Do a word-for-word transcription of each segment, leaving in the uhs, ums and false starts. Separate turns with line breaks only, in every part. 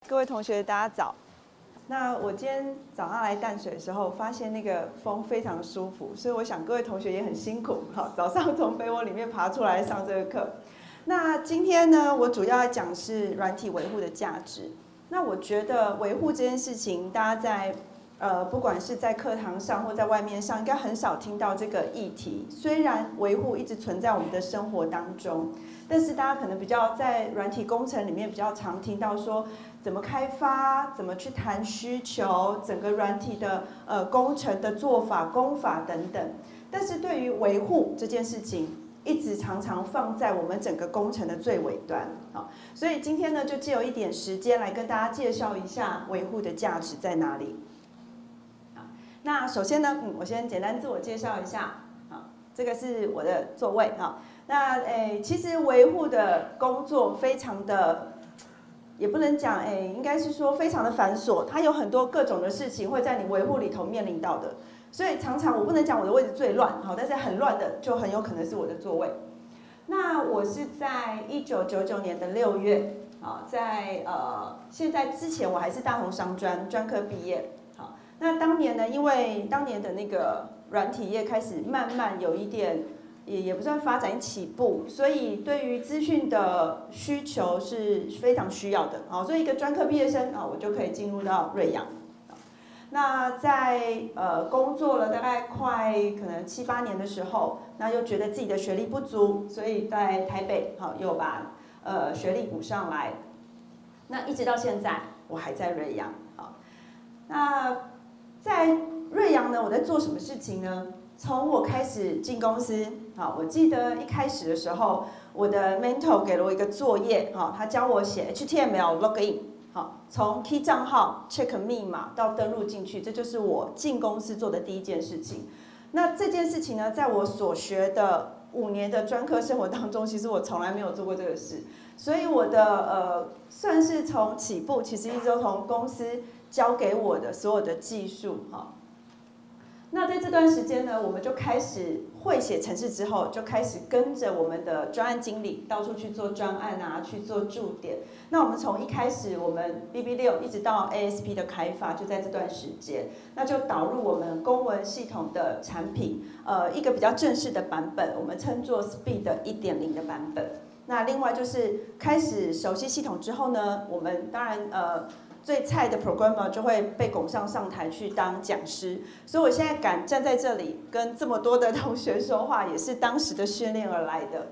各位同学，大家早。那我今天早上来淡水的时候，发现那个风非常舒服，所以我想各位同学也很辛苦，好，早上从被窝里面爬出来上这个课。那今天呢，我主要讲是软体维护的价值。那我觉得维护这件事情，大家在呃不管是在课堂上或在外面上，应该很少听到这个议题。虽然维护一直存在我们的生活当中，但是大家可能比较在软体工程里面比较常听到说，怎么开发，怎么去谈需求，整个软体的呃工程的做法、工法等等。但是对于维护这件事情，一直常常放在我们整个工程的最尾端。好，所以今天呢，就借由一点时间来跟大家介绍一下维护的价值在哪里。好，那首先呢，嗯，我先简单自我介绍一下。好，这个是我的座位啊。那诶，其实维护的工作非常的。也不能讲，哎，应该是说非常的繁琐，它有很多各种的事情会在你维护里头面临到的，所以常常我不能讲我的位置最乱，好，但是很乱的就很有可能是我的座位。那我是在一九九九年的六月，好，在呃现在之前我还是大同商专专科毕业，好，那当年呢，因为当年的那个软体业开始慢慢有一点。也也不算发展起步，所以对于资讯的需求是非常需要的。好，所以一个专科毕业生啊，我就可以进入到瑞阳。那在呃工作了大概快可能七八年的时候，那又觉得自己的学历不足，所以在台北好又把呃学历补上来。那一直到现在，我还在瑞阳。好，那在瑞阳呢，我在做什么事情呢？从我开始进公司，好，我记得一开始的时候，我的 mentor 给了我一个作业，好，他教我写 H T M L login， 好，从 key 账号 check 密码到登录进去，这就是我进公司做的第一件事情。那这件事情呢，在我所学的五年的专科生活当中，其实我从来没有做过这个事，所以我的呃算是从起步，其实一直都从公司教给我的所有的技术，哈。那在这段时间呢，我们就开始会写程式之后，就开始跟着我们的专案经理到处去做专案啊，去做驻点。那我们从一开始我们 B B 六一直到 A S P 的开发，就在这段时间，那就导入我们公文系统的产品，呃，一个比较正式的版本，我们称作 Speed 一点零的版本。那另外就是开始熟悉系统之后呢，我们当然呃。最菜的 programmer 就会被拱上上台去当讲师，所以我现在敢站在这里跟这么多的同学说话，也是当时的训练而来的。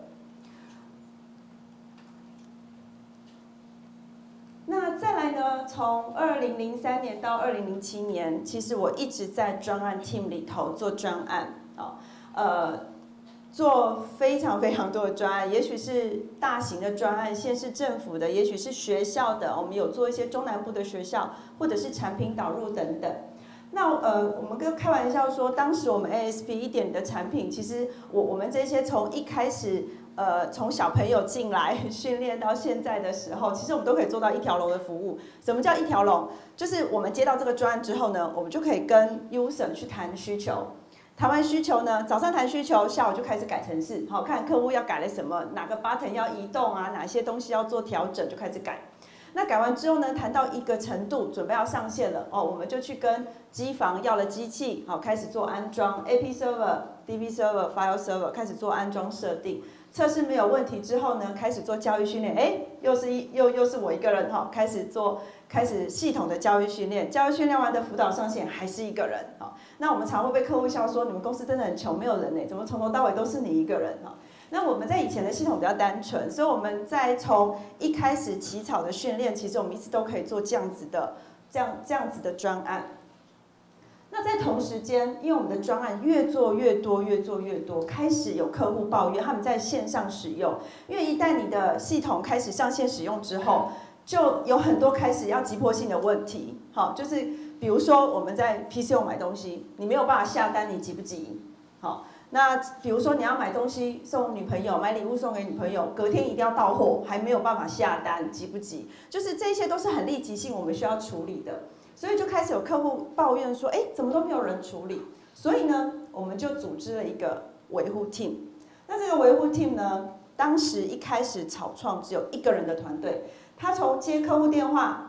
那再来呢？从二零零三年到二零零七年，其实我一直在专案 team 里头做专案啊，呃。做非常非常多的专案，也许是大型的专案，县市政府的，也许是学校的，我们有做一些中南部的学校，或者是产品导入等等。那呃，我们跟开玩笑说，当时我们 A S P 一点的产品，其实我我们这些从一开始呃从小朋友进来训练到现在的时候，其实我们都可以做到一条龙的服务。什么叫一条龙？就是我们接到这个专案之后呢，我们就可以跟 user 去谈需求。谈完需求呢，早上谈需求，下午就开始改程式，好看客户要改了什么，哪个 button 要移动啊，哪些东西要做调整，就开始改。那改完之后呢，谈到一个程度，准备要上线了哦，我们就去跟机房要了机器，好开始做安装 A P server、D B server、File server， 开始做安装设定。测试没有问题之后呢，开始做教育训练，哎，又是一又又是我一个人哈，开始做开始系统的教育训练，教育训练完的辅导上线还是一个人哈。那我们常会被客户笑说，你们公司真的很穷，没有人呢，怎么从头到尾都是你一个人哈？那我们在以前的系统比较单纯，所以我们在从一开始起草的训练，其实我们一直都可以做这样子的这样这样子的专案。那在同时间，因为我们的专案越做越多，越做越多，开始有客户抱怨他们在线上使用，因为一旦你的系统开始上线使用之后，就有很多开始要急迫性的问题。好，就是比如说我们在 P C 买东西，你没有办法下单，你急不急？好，那比如说你要买东西送女朋友，买礼物送给女朋友，隔天一定要到货，还没有办法下单，急不急？就是这些都是很立即性，我们需要处理的。所以就开始有客户抱怨说，哎，怎么都没有人处理？所以呢，我们就组织了一个维护 team。那这个维护 team 呢，当时一开始草创只有一个人的团队，他从接客户电话，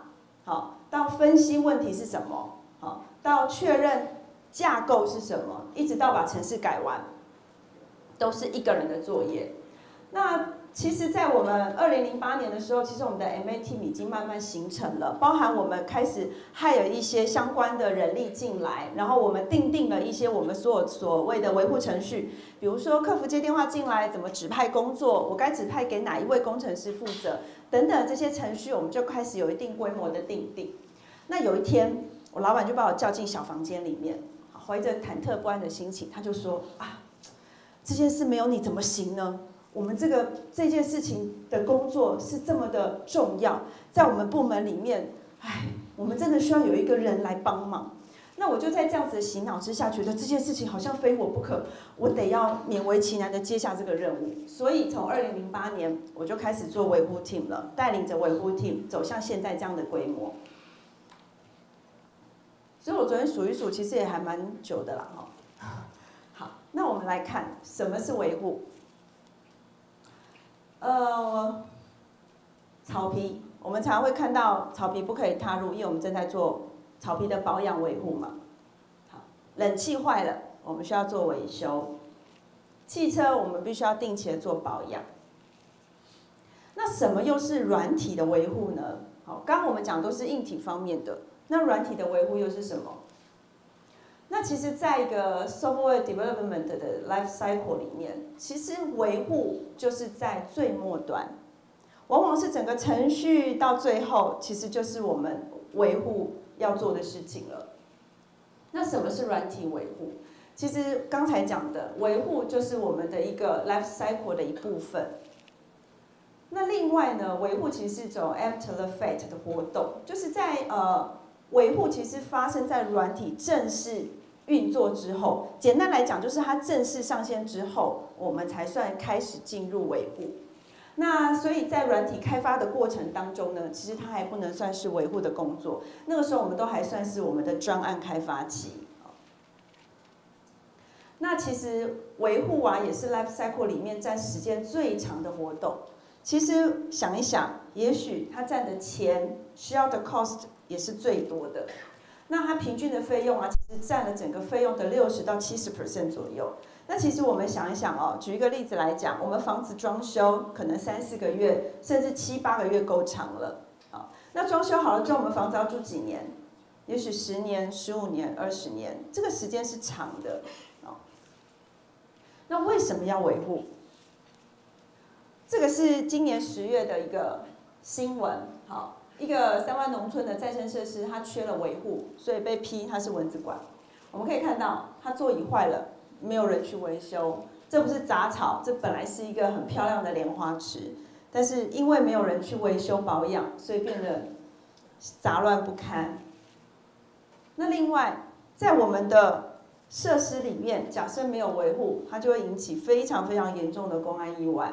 好，到分析问题是什么，好，到确认架构是什么，一直到把程式改完，都是一个人的作业。那其实，在我们二零零八年的时候，其实我们的 M A team 已经慢慢形成了，包含我们开始还有一些相关的人力进来，然后我们订定了一些我们所有所谓的维护程序，比如说客服接电话进来怎么指派工作，我该指派给哪一位工程师负责，等等这些程序，我们就开始有一定规模的订定。那有一天，我老板就把我叫进小房间里面，怀着忐忑不安的心情，他就说啊，这件事没有你怎么行呢？我们这个这件事情的工作是这么的重要，在我们部门里面，哎，我们真的需要有一个人来帮忙。那我就在这样子的洗脑之下，觉得这件事情好像非我不可，我得要勉为其难的接下这个任务。所以从二零零八年我就开始做维护 team 了，带领着维护 team 走向现在这样的规模。所以我昨天数一数，其实也还蛮久的啦，哈。好，那我们来看什么是维护。呃，草皮，我们常常会看到草皮不可以踏入，因为我们正在做草皮的保养维护嘛。好，冷气坏了，我们需要做维修；汽车我们必须要定期的做保养。那什么又是软体的维护呢？好，刚刚我们讲都是硬体方面的，那软体的维护又是什么？那其实，在一个 software development 的 life cycle 里面，其实维护就是在最末端，往往是整个程序到最后，其实就是我们维护要做的事情了。那什么是软体维护？其实刚才讲的维护就是我们的一个 life cycle 的一部分。那另外呢，维护其实是一种 after the fact 的活动，就是在呃。维护其实发生在软体正式运作之后，简单来讲就是它正式上线之后，我们才算开始进入维护。那所以在软体开发的过程当中呢，其实它还不能算是维护的工作，那个时候我们都还算是我们的专案开发期。那其实维护啊，也是 life cycle 里面占时间最长的活动。其实想一想，也许它占的钱需要的 cost 也是最多的。那它平均的费用啊，其实占了整个费用的六十到七十 percent 左右。那其实我们想一想哦，举一个例子来讲，我们房子装修可能三四个月，甚至七八个月够长了。好，那装修好了之后，我们房子要住几年？也许十年、十五年、二十年，这个时间是长的。哦，那为什么要维护？这个是今年十月的一个新闻，好，一个三湾农村的再生设施，它缺了维护，所以被批它是蚊子馆。我们可以看到，它座椅坏了，没有人去维修，这不是杂草，这本来是一个很漂亮的莲花池，但是因为没有人去维修保养，所以变得杂乱不堪。那另外，在我们的设施里面，假设没有维护，它就会引起非常非常严重的公安意外。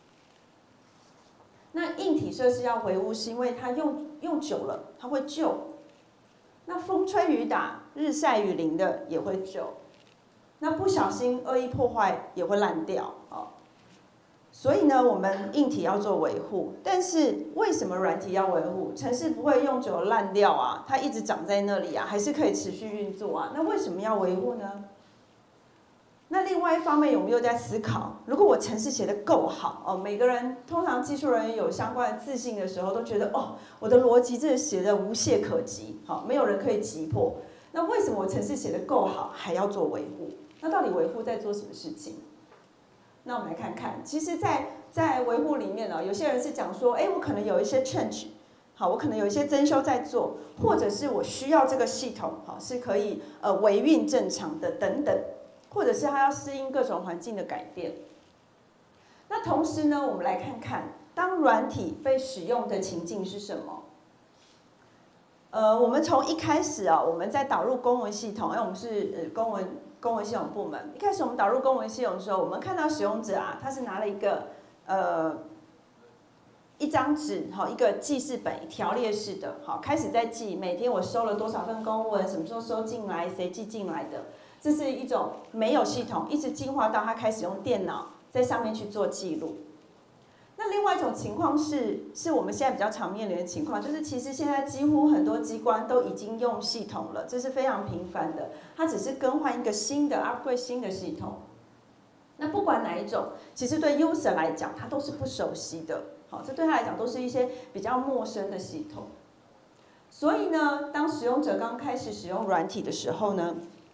那硬体设施要维护，是因为它用用久了，它会旧。那风吹雨打、日晒雨淋的也会旧。那不小心恶意破坏也会烂掉哦。所以呢，我们硬体要做维护，但是为什么软体要维护？程式不会用久了烂掉啊，它一直长在那里啊，还是可以持续运作啊。那为什么要维护呢？那另外一方面，我们又在思考，如果我程式写得够好哦，每个人通常技术人员有相关的自信的时候，都觉得哦，我的逻辑真的写得无懈可击，好，没有人可以击破。那为什么我程式写得够好，还要做维护？那到底维护在做什么事情？那我们来看看，其实在，在维护里面呢，有些人是讲说，哎，我可能有一些 change， 好，我可能有一些增修在做，或者是我需要这个系统，好，是可以呃维运正常的等等。或者是它要适应各种环境的改变。那同时呢，我们来看看，当软体被使用的情境是什么？呃，我们从一开始啊，我们在导入公文系统，因为我们是呃公文公文系统部门。一开始我们导入公文系统的时候，我们看到使用者啊，他是拿了一个呃一张纸，好，一个记事本，条列式的，好，开始在记每天我收了多少份公文，什么时候收进来，谁寄进来的。这是一种没有系统，一直进化到他开始用电脑在上面去做记录。那另外外一种情况是，是我们现在比较常面临的情况，就是其实现在几乎很多机关都已经用系统了，这是非常频繁的。它只是更换一个新的 upgrade 新的系统。那不管哪一种，其实对 user 来讲，他都是不熟悉的。好，这对他来讲都是一些比较陌生的系统。所以呢，当使用者刚开始使用软体的时候呢，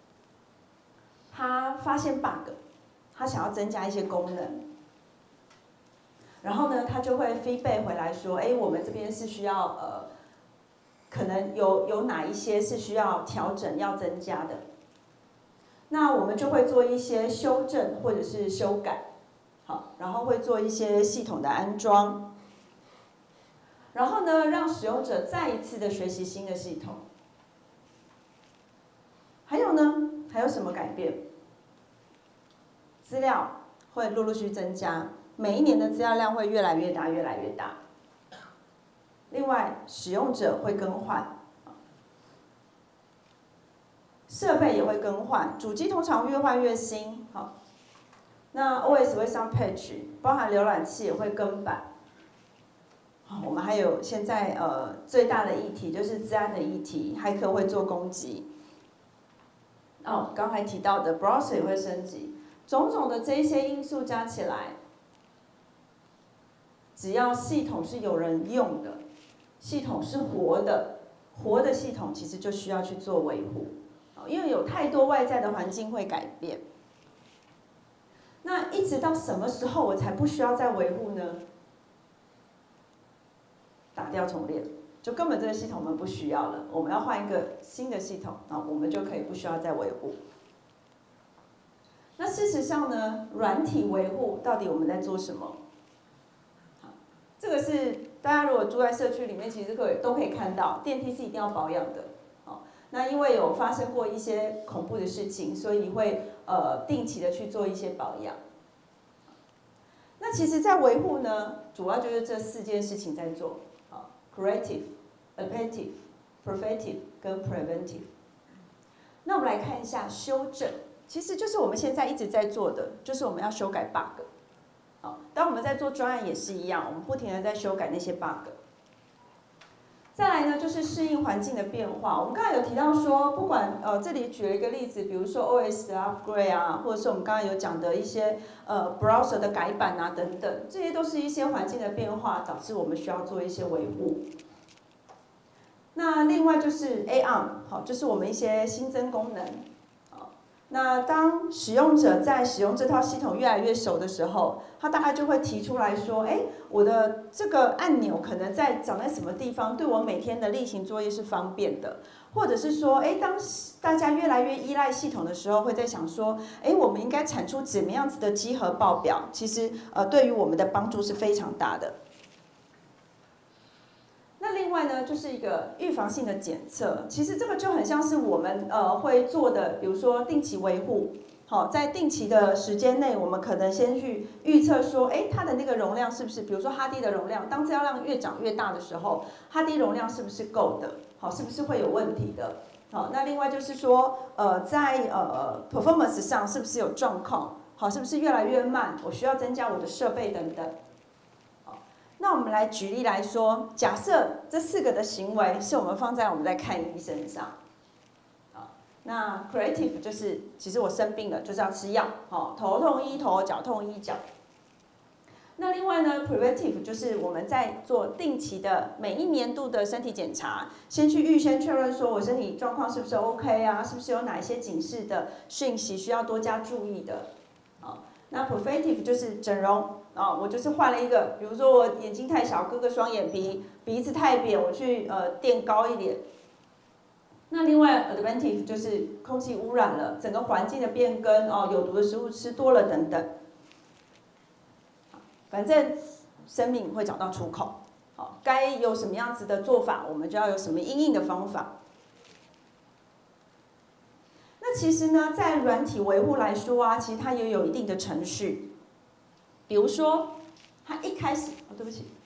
他发现 bug， 他想要增加一些功能。然后呢，他就会 feedback 回来说，哎，我们这边是需要呃，可能有有哪一些是需要调整、要增加的。那我们就会做一些修正或者是修改，好，然后会做一些系统的安装，然后呢，让使用者再一次的学习新的系统。还有呢，还有什么改变？资料会陆陆续增加。每一年的资料量会越来越大，越来越大。另外，使用者会更换，设备也会更换，主机通常越换越新。好，那 O S 会上 patch， 包含浏览器也会更版。好，我们还有现在呃最大的议题就是资安的议题，骇客会做攻击。哦，刚才提到的 browser 也会升级，种种的这一些因素加起来。只要系统是有人用的，系统是活的，活的系统其实就需要去做维护，因为有太多外在的环境会改变。那一直到什么时候我才不需要再维护呢？打掉重练，就根本这个系统我们不需要了，我们要换一个新的系统，然后我们就可以不需要再维护。那事实上呢，软体维护到底我们在做什么？这个是大家如果住在社区里面，其实可以都可以看到，电梯是一定要保养的。好，那因为有发生过一些恐怖的事情，所以会呃定期的去做一些保养。那其实，在维护呢，主要就是这四件事情在做。好 ，corrective、adaptive、preventive 跟 preventive。那我们来看一下修正，其实就是我们现在一直在做的，就是我们要修改 bug。当我们在做专案也是一样，我们不停的在修改那些 bug。再来呢，就是适应环境的变化。我们刚才有提到说，不管呃这里举了一个例子，比如说 O S 的 upgrade 啊，或者是我们刚刚有讲的一些呃 browser 的改版啊等等，这些都是一些环境的变化，导致我们需要做一些维护。那另外就是 A R， 好，就是我们一些新增功能。那当使用者在使用这套系统越来越熟的时候，他大概就会提出来说：“哎，我的这个按钮可能在长在什么地方，对我每天的例行作业是方便的。”或者是说：“哎，当大家越来越依赖系统的时候，会在想说：哎，我们应该产出怎么样子的稽核报表？其实，呃，对于我们的帮助是非常大的。”那另外呢，就是一个预防性的检测，其实这个就很像是我们呃会做的，比如说定期维护，好，在定期的时间内，我们可能先去预测说，哎，它的那个容量是不是，比如说哈迪的容量，当资料量越长越大的时候，哈迪容量是不是够的，好，是不是会有问题的，好，那另外就是说，呃，在呃 performance 上是不是有状况，好，是不是越来越慢，我需要增加我的设备等等。那我们来举例来说，假设这四个的行为是我们放在我们在看医生上，好，那 creative 就是其实我生病了就是要吃药，好，头痛医头，脚痛医脚。那另外呢 ，preventive 就是我们在做定期的每一年度的身体检查，先去预先确认说我身体状况是不是 OK 啊，是不是有哪一些警示的讯息需要多加注意的，好，那 preventive 就是整容。啊、哦，我就是换了一个，比如说我眼睛太小，割个双眼皮；鼻子太扁，我去呃垫高一点。那另外 adaptive 就是空气污染了，整个环境的变更，哦，有毒的食物吃多了等等。反正生命会找到出口，好，该有什么样子的做法，我们就要有什么因应的方法。那其实呢，在软体维护来说啊，其实它也有一定的程序。比如说，他一开始，哦，对不起，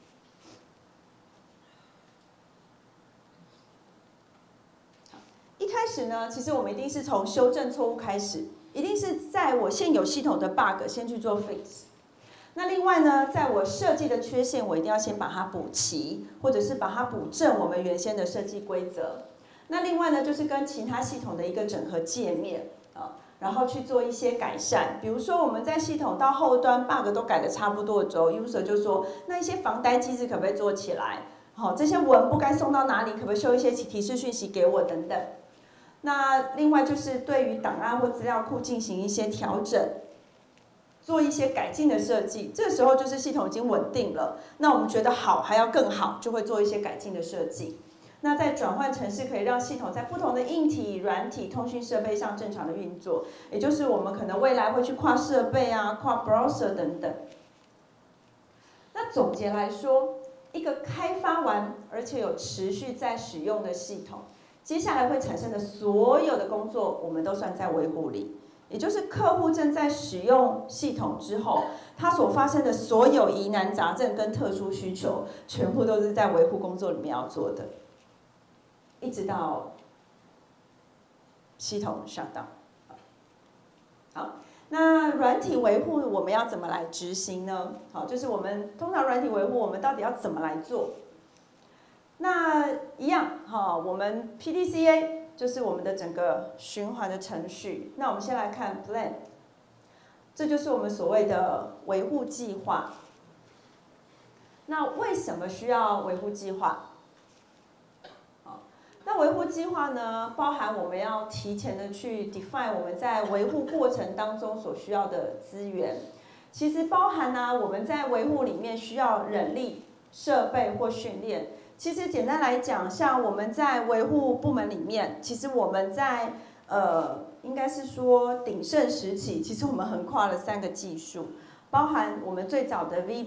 一开始呢，其实我们一定是从修正错误开始，一定是在我现有系统的 bug 先去做 fix。 那另外呢，在我设计的缺陷，我一定要先把它补齐，或者是把它补正我们原先的设计规则。那另外呢，就是跟其他系统的一个整合界面啊，然后去做一些改善。比如说我们在系统到后端 bug 都改的差不多的时候 ，user 就说那一些防呆机制可不可以做起来？好，这些文不该送到哪里，可不可以秀一些提示讯息给我等等。那另外就是对于档案或资料库进行一些调整，做一些改进的设计。这个时候就是系统已经稳定了，那我们觉得好还要更好，就会做一些改进的设计。那在转换程式可以让系统在不同的硬体、软体、通讯设备上正常的运作，也就是我们可能未来会去跨设备啊、跨 browser 等等。那总结来说，一个开发完而且有持续在使用的系统，接下来会产生的所有的工作，我们都算在维护里。也就是客户正在使用系统之后，他所发生的所有疑难杂症跟特殊需求，全部都是在维护工作里面要做的，一直到系统上档。好，那软体维护我们要怎么来执行呢？好，就是我们通常软体维护我们到底要怎么来做？那一样哈，我们 P D C A 就是我们的整个循环的程序。那我们先来看 Plan， 这就是我们所谓的维护计划。那为什么需要维护计划？那维护计划呢，包含我们要提前的去 define 我们在维护过程当中所需要的资源，其实包含呢、啊、我们在维护里面需要人力、设备或训练。其实简单来讲，像我们在维护部门里面，其实我们在呃应该是说鼎盛时期，其实我们横跨了三个技术，包含我们最早的 V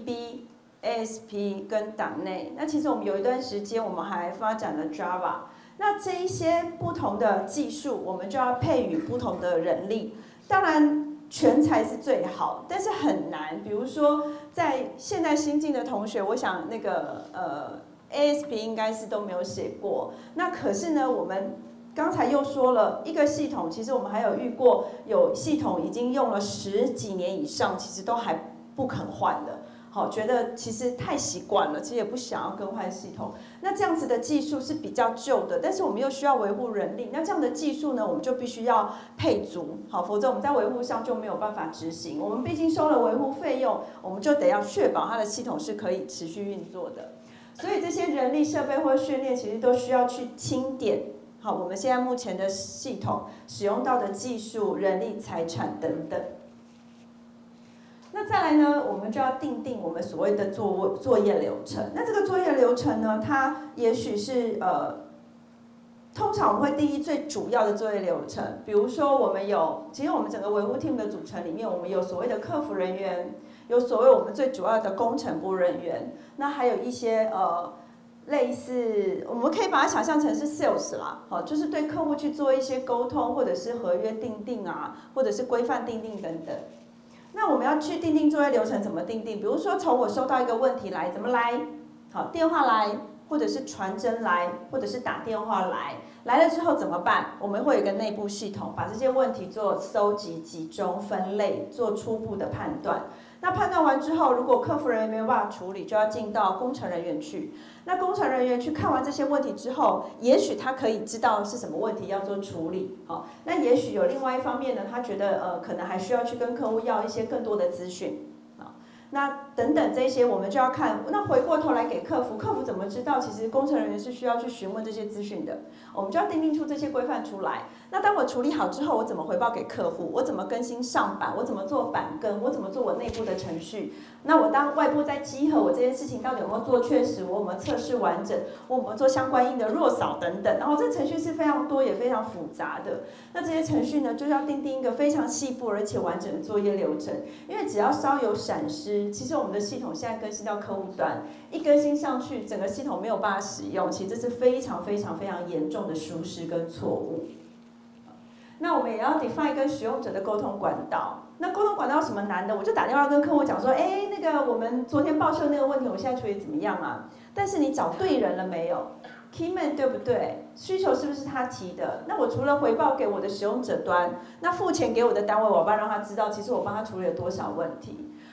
B、A S P 跟档内。那其实我们有一段时间，我们还发展了 Java。那这一些不同的技术，我们就要配予不同的人力。当然，全才是最好，但是很难。比如说，在现在新进的同学，我想那个呃 A S P 应该是都没有写过。那可是呢，我们刚才又说了一个系统，其实我们还有遇过有系统已经用了十几年以上，其实都还不肯换的。好，觉得其实太习惯了，其实也不想要更换系统。那这样子的技术是比较旧的，但是我们又需要维护人力，那这样的技术呢，我们就必须要配足，好，否则我们在维护上就没有办法执行。我们毕竟收了维护费用，我们就得要确保它的系统是可以持续运作的。所以这些人力、设备或训练，其实都需要去清点。好，我们现在目前的系统使用到的技术、人力、财产等等。那再来呢，我们就要定定我们所谓的作作业流程。那这个作业流程呢，它也许是呃，通常我们会定义最主要的作业流程。比如说，我们有，其实我们整个维护 team 的组成里面，我们有所谓的客服人员，有所谓我们最主要的工程部人员，那还有一些呃。类似，我们可以把它想象成是 sales 啦，好，就是对客户去做一些沟通，或者是合约订定啊，或者是规范订定等等。那我们要去订定作业流程怎么订定？比如说从我收到一个问题来，怎么来？好，电话来，或者是传真来，或者是打电话来。来了之后怎么办？我们会有一个内部系统，把这些问题做搜集、集中、分类，做初步的判断。那判断完之后，如果客服人员没有办法处理，就要进到工程人员去。那工程人员去看完这些问题之后，也许他可以知道是什么问题要做处理，好，那也许有另外一方面呢，他觉得呃可能还需要去跟客户要一些更多的资讯，啊，那等等这些我们就要看。那回过头来给客服，客服怎么知道其实工程人员是需要去询问这些资讯的？我们就要订定出这些规范出来。那当我处理好之后，我怎么回报给客户？我怎么更新上版？我怎么做版更？我怎么做我内部的程序？那我当外部在稽核我这件事情到底有没有做确实？我有没有测试完整？我有没有做相关应的弱扫等等？然后这程序是非常多也非常复杂的。那这些程序呢，就是要订定一个非常细部而且完整的作业流程。因为只要稍有闪失，其实我们的系统现在更新到客户端，一更新上去，整个系统没有办法使用，其实这是非常非常非常严重的疏失跟错误。那我们也要 define 跟使用者的沟通管道。那沟通管道有什么难的？我就打电话跟客户讲说，哎，那个我们昨天报修那个问题，我现在处理怎么样啊？但是你找对人了没有 ？Keyman 对不对？需求是不是他提的？那我除了回报给我的使用者端，那付钱给我的单位，我要让他知道，其实我帮他处理了多少问题。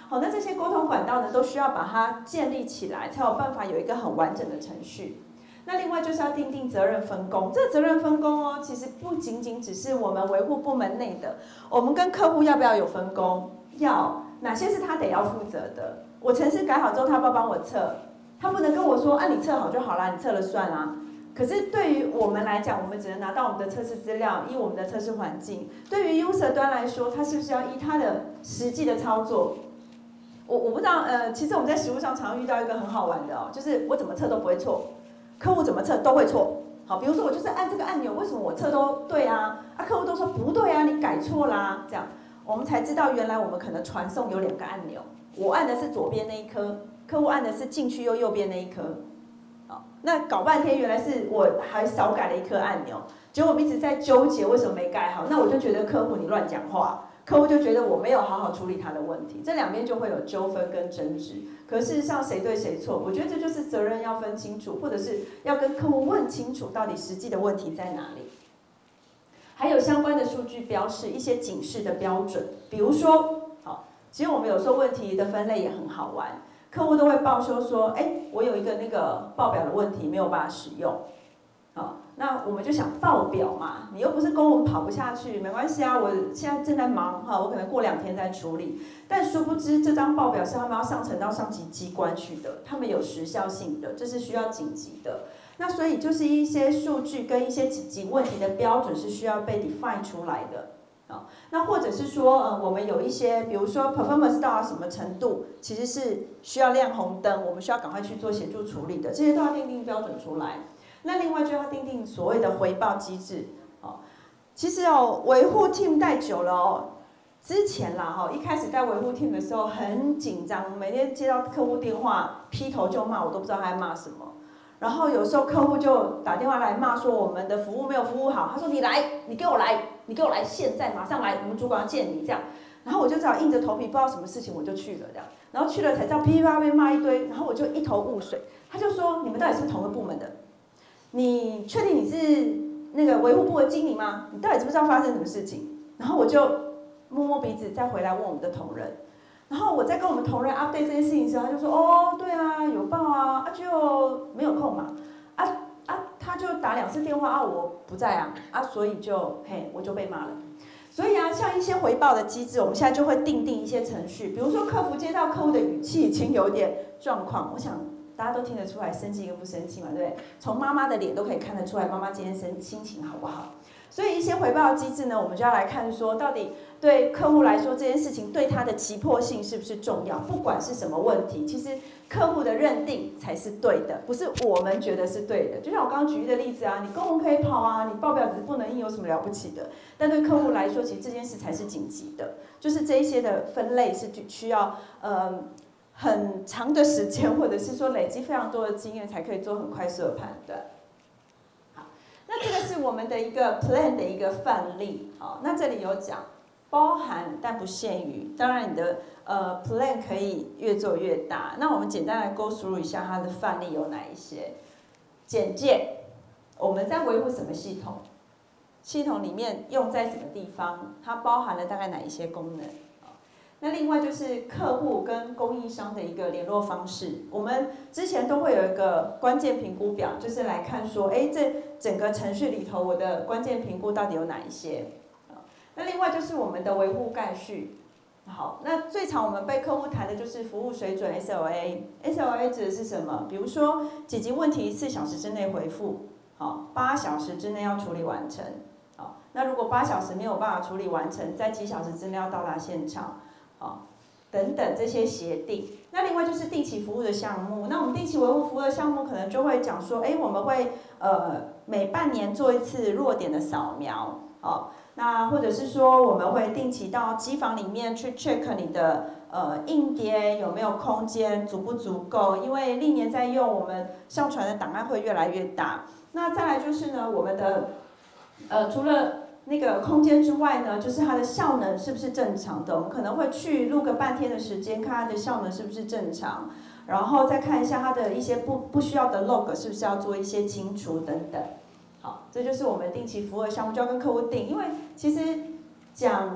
好，那这些沟通管道呢，都需要把它建立起来，才有办法有一个很完整的程序。那另外就是要订定责任分工，这个责任分工哦，其实不仅仅只是我们维护部门内的，我们跟客户要不要有分工？要，哪些是他得要负责的？我程式改好之后，他要不要帮我测？他不能跟我说啊，你测好就好啦，你测了算啊。可是对于我们来讲，我们只能拿到我们的测试资料，依我们的测试环境。对于 user 端来说，他是不是要依他的实际的操作？我我不知道，呃，其实我们在实务上常常遇到一个很好玩的哦，就是我怎么测都不会错，客户怎么测都会错。好，比如说我就是按这个按钮，为什么我测都对啊？啊，客户都说不对啊，你改错啦，这样我们才知道原来我们可能传送有两个按钮，我按的是左边那一颗，客户按的是进去又右边那一颗。好，那搞半天原来是我还少改了一颗按钮，结果我们一直在纠结为什么没改好，那我就觉得客户你乱讲话。客户就觉得我没有好好处理他的问题，这两边就会有纠纷跟争执。可事实上谁对谁错，我觉得这就是责任要分清楚，或者是要跟客户问清楚到底实际的问题在哪里。还有相关的数据标示一些警示的标准，比如说，好，其实我们有时候问题的分类也很好玩，客户都会报修说，哎，我有一个那个报表的问题没有办法使用。好，那我们就想报表嘛，你又不是公文跑不下去，没关系啊，我现在正在忙哈，我可能过两天再处理。但殊不知这张报表是他们要上呈到上级机关去的，他们有时效性的，这是需要紧急的。那所以就是一些数据跟一些紧急问题的标准是需要被 define 出来的。好，那或者是说，呃，我们有一些，比如说 performance 到达什么程度，其实是需要亮红灯，我们需要赶快去做协助处理的，这些都要订定标准出来。那另外就要订定所谓的回报机制，哦，其实哦，维护 team 带久了哦，之前啦哈，一开始在维护 team 的时候很紧张，每天接到客户电话，劈头就骂，我都不知道他在骂什么。然后有时候客户就打电话来骂说我们的服务没有服务好，他说你来，你给我来，你给我来，现在马上来，我们主管要见你这样。然后我就只好硬着头皮，不知道什么事情我就去了这样。然后去了才知道噼里啪啦被骂一堆，然后我就一头雾水。他就说你们到底是不是同个部门的？你确定你是那个维护部的经理吗？你到底知不知道发生什么事情？然后我就摸摸鼻子，再回来问我们的同仁。然后我在跟我们同仁 update 这件事情的时候，他就说：“哦，对啊，有报啊，啊就没有空嘛，啊啊，他就打两次电话啊，我不在啊，啊，所以就嘿，我就被骂了。所以啊，像一些回报的机制，我们现在就会订定一些程序，比如说客服接到客户的语气已经有点状况，我想。”大家都听得出来生气跟不生气嘛，对不对？从妈妈的脸都可以看得出来，妈妈今天生心情好不好？所以一些回报机制呢，我们就要来看说，到底对客户来说这件事情对他的急迫性是不是重要？不管是什么问题，其实客户的认定才是对的，不是我们觉得是对的。就像我刚刚举例的例子啊，你公文可以跑啊，你报表只是不能印，有什么了不起的？但对客户来说，其实这件事才是紧急的，就是这一些的分类是需要呃。很长的时间，或者是说累积非常多的经验，才可以做很快速的判断。好，那这个是我们的一个 plan 的一个范例。好，那这里有讲包含但不限于，当然你的呃 plan 可以越做越大。那我们简单来 go through 一下它的范例有哪一些。简介，我们在维护什么系统？系统里面用在什么地方？它包含了大概哪一些功能？那另外就是客户跟供应商的一个联络方式，我们之前都会有一个关键评估表，就是来看说，哎，这整个程序里头我的关键评估到底有哪一些？那另外就是我们的维护概序。好，那最常我们被客户谈的就是服务水准 S L A。S L A 指的是什么？比如说紧急问题四小时之内回复，好，八小时之内要处理完成。好，那如果八小时没有办法处理完成，在几小时之内要到达现场。啊，等等这些协定。那另外就是定期服务的项目。那我们定期维护服务的项目可能就会讲说，哎，我们会呃每半年做一次弱点的扫描，哦，那或者是说我们会定期到机房里面去 check 你的呃硬碟有没有空间，足不足够，因为历年在用，我们上传的档案会越来越大。那再来就是呢，我们的呃除了那个空间之外呢，就是它的效能是不是正常的？我们可能会去录个半天的时间，看它的效能是不是正常，然后再看一下它的一些不不需要的 log 是不是要做一些清除等等。好，这就是我们定期服务的项目，就要跟客户定，因为其实讲。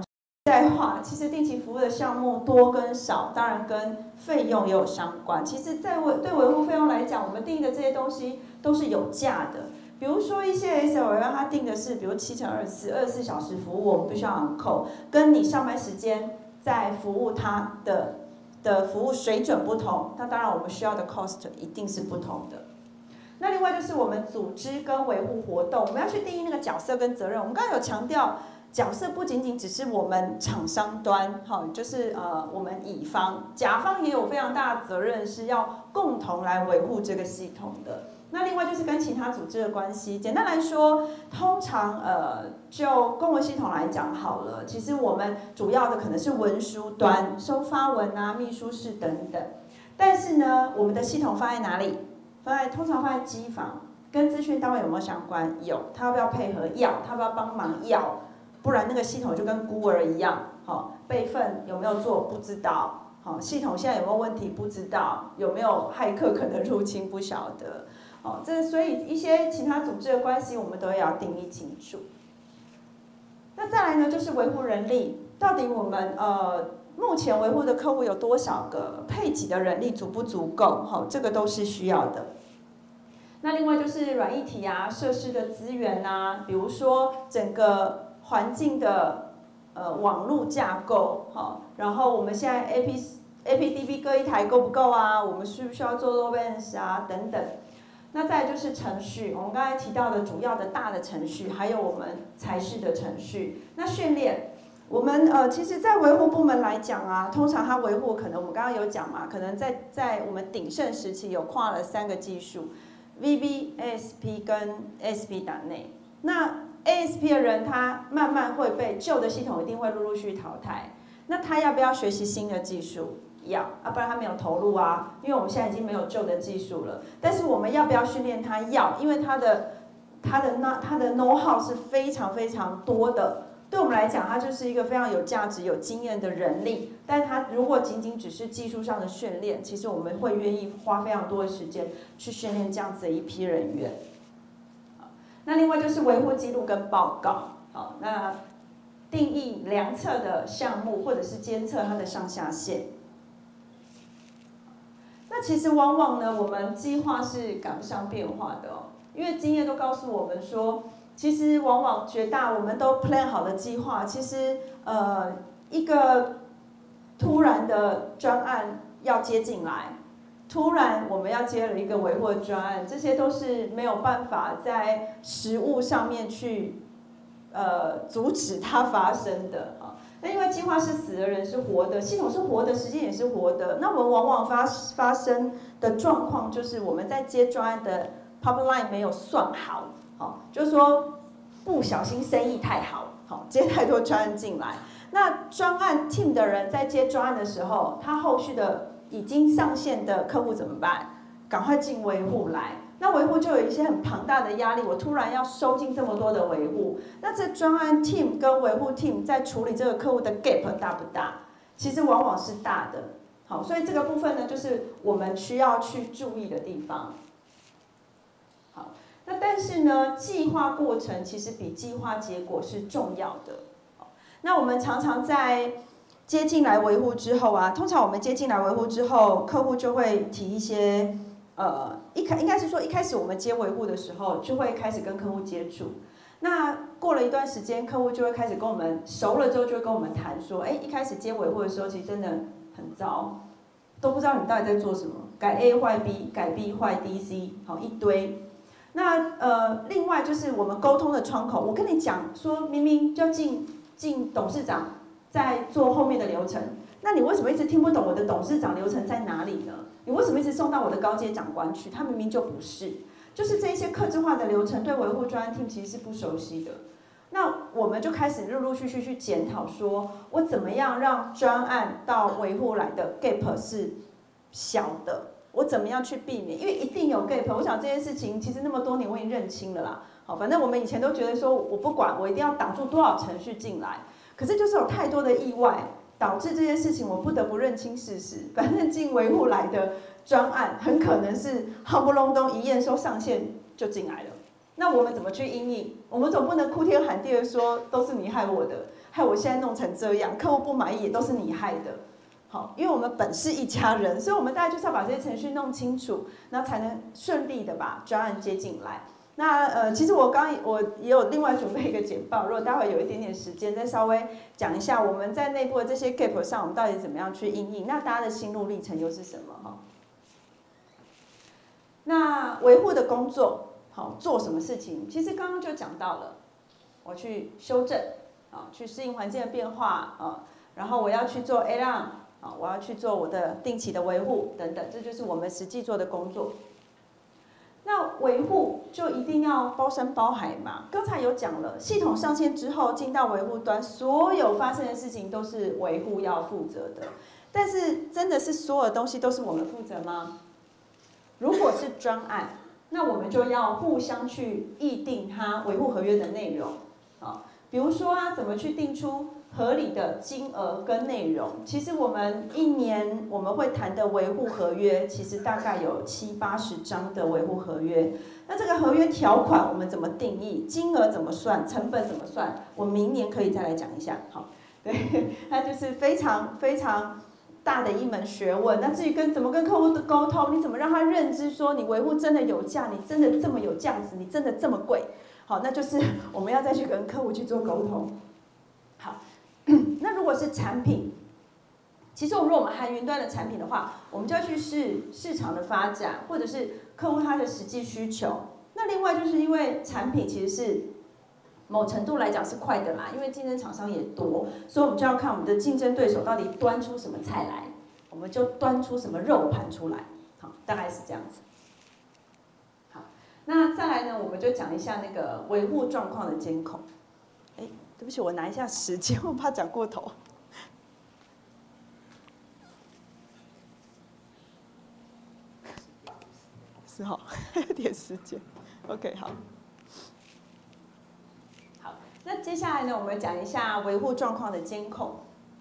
在化，其实定期服务的项目多跟少，当然跟费用也有相关。其实，在维对维护费用来讲，我们定义的这些东西都是有价的。比如说一些 S L L 它定的是，比如七乘二十四，二十四小时服务，我们必须要昂扣，跟你上班时间在服务它的的服务水准不同，那当然我们需要的 cost 一定是不同的。那另外就是我们组织跟维护活动，我们要去定义那个角色跟责任。我们刚才有强调。角色不仅仅只是我们厂商端，哈，就是呃我们乙方，甲方也有非常大的责任，是要共同来维护这个系统的。那另外就是跟其他组织的关系，简单来说，通常呃就公文系统来讲好了，其实我们主要的可能是文书端，收发文啊、秘书室等等。但是呢，我们的系统放在哪里？放在通常放在机房，跟资讯单位有没有相关？有，他要不要配合？要，他要不要帮忙？要。不然那个系统就跟孤儿一样，好，备份有没有做不知道，好，系统现在有没有问题不知道，有没有骇客可能入侵不晓得，哦，这所以一些其他组织的关系我们都要定义清楚。那再来呢，就是维护人力，到底我们呃目前维护的客户有多少个，配给的人力足不足够，好，这个都是需要的。那另外就是软硬体啊、设施的资源啊，比如说整个环境的呃网络架构，好，然后我们现在 A P A P D B 各一台够不够啊？我们需不需要做 load balance 啊？等等。那再来就是程序，我们刚才提到的主要的大的程序，还有我们财事的程序。那训练，我们呃其实，在维护部门来讲啊，通常它维护可能我们刚刚有讲嘛，可能在在我们鼎盛时期有跨了三个技术 ，V B、A S P 跟 A S P 档内。那 A S P 的人，他慢慢会被旧的系统一定会陆陆续续淘汰。那他要不要学习新的技术？要，啊，不然他没有投入啊。因为我们现在已经没有旧的技术了。但是我们要不要训练他？要，因为他的他的那他的 know how 是非常非常多的。对我们来讲，他就是一个非常有价值、有经验的人力。但他如果仅仅只是技术上的训练，其实我们会愿意花非常多的时间去训练这样子的一批人员。那另外就是维护记录跟报告，好，那定义量测的项目或者是监测它的上下限。那其实往往呢，我们计划是赶不上变化的哦，因为经验都告诉我们说，其实往往绝大我们都 plan 好的计划，其实呃一个突然的专案要接进来。突然，我们要接了一个维护的专案，这些都是没有办法在实务上面去，呃，阻止它发生的啊。那因为计划是死的，人是活的，系统是活的，时间也是活的。那我们往往发发生的状况就是我们在接专案的 pipeline 没有算好，好，就是说不小心生意太好，好接太多专案进来。那专案 team 的人在接专案的时候，他后续的已经上线的客户怎么办？赶快进维护来。那维护就有一些很庞大的压力，我突然要收进这么多的维护，那这专案 team 跟维护 team 在处理这个客户的 gap 大不大？其实往往是大的。好，所以这个部分呢，就是我们需要去注意的地方。好，那但是呢，计划过程其实比计划结果是重要的。那我们常常在接进来维护之后啊，通常我们接进来维护之后，客户就会提一些，呃，一开应该是说一开始我们接维护的时候，就会开始跟客户接触。那过了一段时间，客户就会开始跟我们熟了之后，就会跟我们谈说，哎，一开始接维护的时候，其实真的很糟，都不知道你到底在做什么，改 A 坏 B， 改 B 坏 D C， 好一堆。那呃，另外就是我们沟通的窗口，我跟你讲说明明就要进进董事长。在做后面的流程，那你为什么一直听不懂我的董事长流程在哪里呢？你为什么一直送到我的高阶长官去？他明明就不是，就是这一些客制化的流程，对维护专案 team 其实是不熟悉的。那我们就开始陆陆续续去检讨，说我怎么样让专案到维护来的 gap 是小的，我怎么样去避免？因为一定有 gap。我想这件事情其实那么多年我已经认清了啦。好，反正我们以前都觉得说我不管，我一定要挡住多少程序进来。可是就是有太多的意外，导致这件事情我不得不认清事实。反正进维护来的专案，很可能是夯不隆咚一验收上线就进来了。那我们怎么去因应？我们总不能哭天喊地的说都是你害我的， 害我现在弄成这样，客户不满意也都是你害的。好，因为我们本是一家人，所以我们大家就是要把这些程序弄清楚，然后才能顺利的把专案接进来。那呃，其实我刚刚我也有另外准备一个简报，如果待会有一点点时间，再稍微讲一下我们在内部的这些 gap 上，我们到底怎么样去因应，那大家的心路历程又是什么哈？那维护的工作，好做什么事情？其实刚刚就讲到了，我去修正，啊，去适应环境的变化啊，然后我要去做 A 浪，啊，我要去做我的定期的维护等等，这就是我们实际做的工作。那维护就一定要包山包海嘛？刚才有讲了，系统上线之后进到维护端，所有发生的事情都是维护要负责的。但是真的是所有东西都是我们负责吗？如果是专案，那我们就要互相去议定它维护合约的内容啊，比如说啊，怎么去定出合理的金额跟内容。其实我们一年我们会谈的维护合约，其实大概有七八十张的维护合约。那这个合约条款我们怎么定义？金额怎么算？成本怎么算？我明年可以再来讲一下。好，对，它就是非常非常大的一门学问。那至于跟怎么跟客户的沟通，你怎么让他认知说你维护真的有价，你真的这么有价值，你真的这么贵？好，那就是我们要再去跟客户去做沟通。好。那如果是产品，其实我们如果我们含云端的产品的话，我们就要去试市场的发展，或者是客户他的实际需求。那另外就是因为产品其实是某程度来讲是快的啦，因为竞争厂商也多，所以我们就要看我们的竞争对手到底端出什么菜来，我们就端出什么肉盘出来。好，大概是这样子。好，那再来呢，我们就讲一下那个维护状况的监控。哎。对不起，我拿一下时间，我怕讲过头。是哈，还有点时间。OK， 好。好，那接下来呢，我们讲一下维护状况的监控。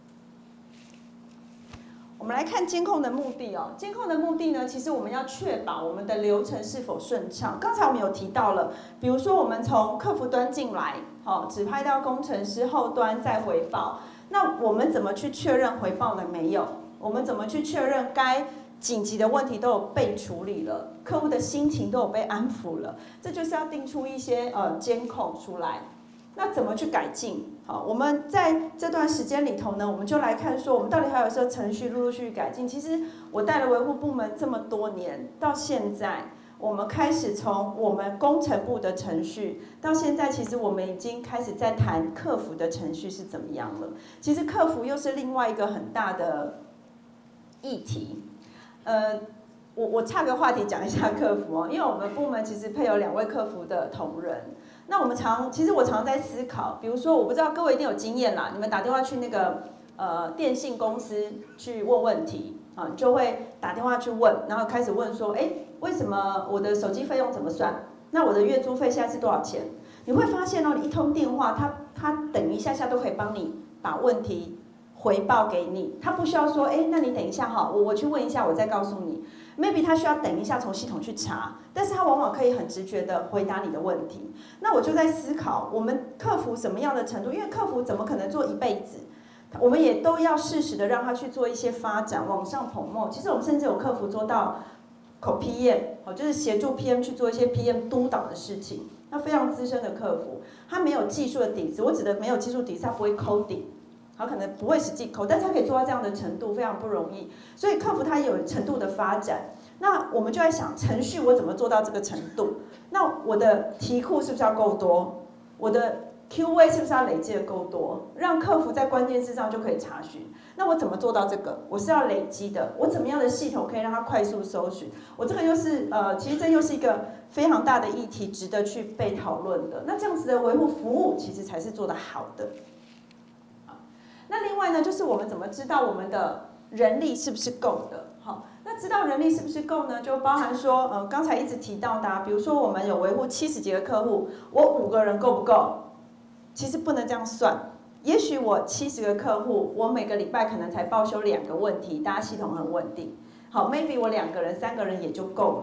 我们来看监控的目的哦。监控的目的呢，其实我们要确保我们的流程是否顺畅。刚才我们有提到了，比如说我们从客服端进来。好，指派到工程师后端再回报。那我们怎么去确认回报了没有？我们怎么去确认该紧急的问题都有被处理了，客户的心情都有被安抚了？这就是要定出一些呃监控出来。那怎么去改进？好，我们在这段时间里头呢，我们就来看说，我们到底还有些程序陆陆续续改进。其实我带了维护部门这么多年，到现在。我们开始从我们工程部的程序，到现在其实我们已经开始在谈客服的程序是怎么样了。其实客服又是另外一个很大的议题。呃，我我岔个话题讲一下客服哦，因为我们部门其实配有两位客服的同仁。那我们常，其实我常在思考，比如说我不知道各位一定有经验啦，你们打电话去那个呃电信公司去问问题啊，你就会打电话去问，然后开始问说，哎。为什么我的手机费用怎么算？那我的月租费现在是多少钱？你会发现哦，你一通电话，他他等一下下都可以帮你把问题回报给你，他不需要说，哎，那你等一下哈，我我去问一下，我再告诉你。Maybe 他需要等一下从系统去查，但是他往往可以很直觉的回答你的问题。那我就在思考，我们客服什么样的程度？因为客服怎么可能做一辈子？我们也都要适时的让他去做一些发展，往上promote。其实我们甚至有客服做到。口 P M 哦，就是协助 P M 去做一些 P M 督导的事情。那非常资深的客服，他没有技术的底子，我指的没有技术底子，他不会 coding， 他可能不会实际 code， 但是他可以做到这样的程度，非常不容易。所以客服他也有程度的发展。那我们就在想，程序我怎么做到这个程度？那我的题库是不是要够多？我的 Q A 是不是要累积的够多，让客服在关键字上就可以查询？那我怎么做到这个？我是要累积的。我怎么样的系统可以让它快速搜寻？我这个又是呃，其实这又是一个非常大的议题，值得去被讨论的。那这样子的维护服务，其实才是做得好的。好，那另外呢，就是我们怎么知道我们的人力是不是够的？好，那知道人力是不是够呢？就包含说，呃，刚才一直提到的、啊，比如说我们有维护七十几个客户，我五个人够不够？其实不能这样算。也许我七十个客户，我每个礼拜可能才报修两个问题，大家系统很稳定。好 ，maybe 我两个人、三个人也就够了。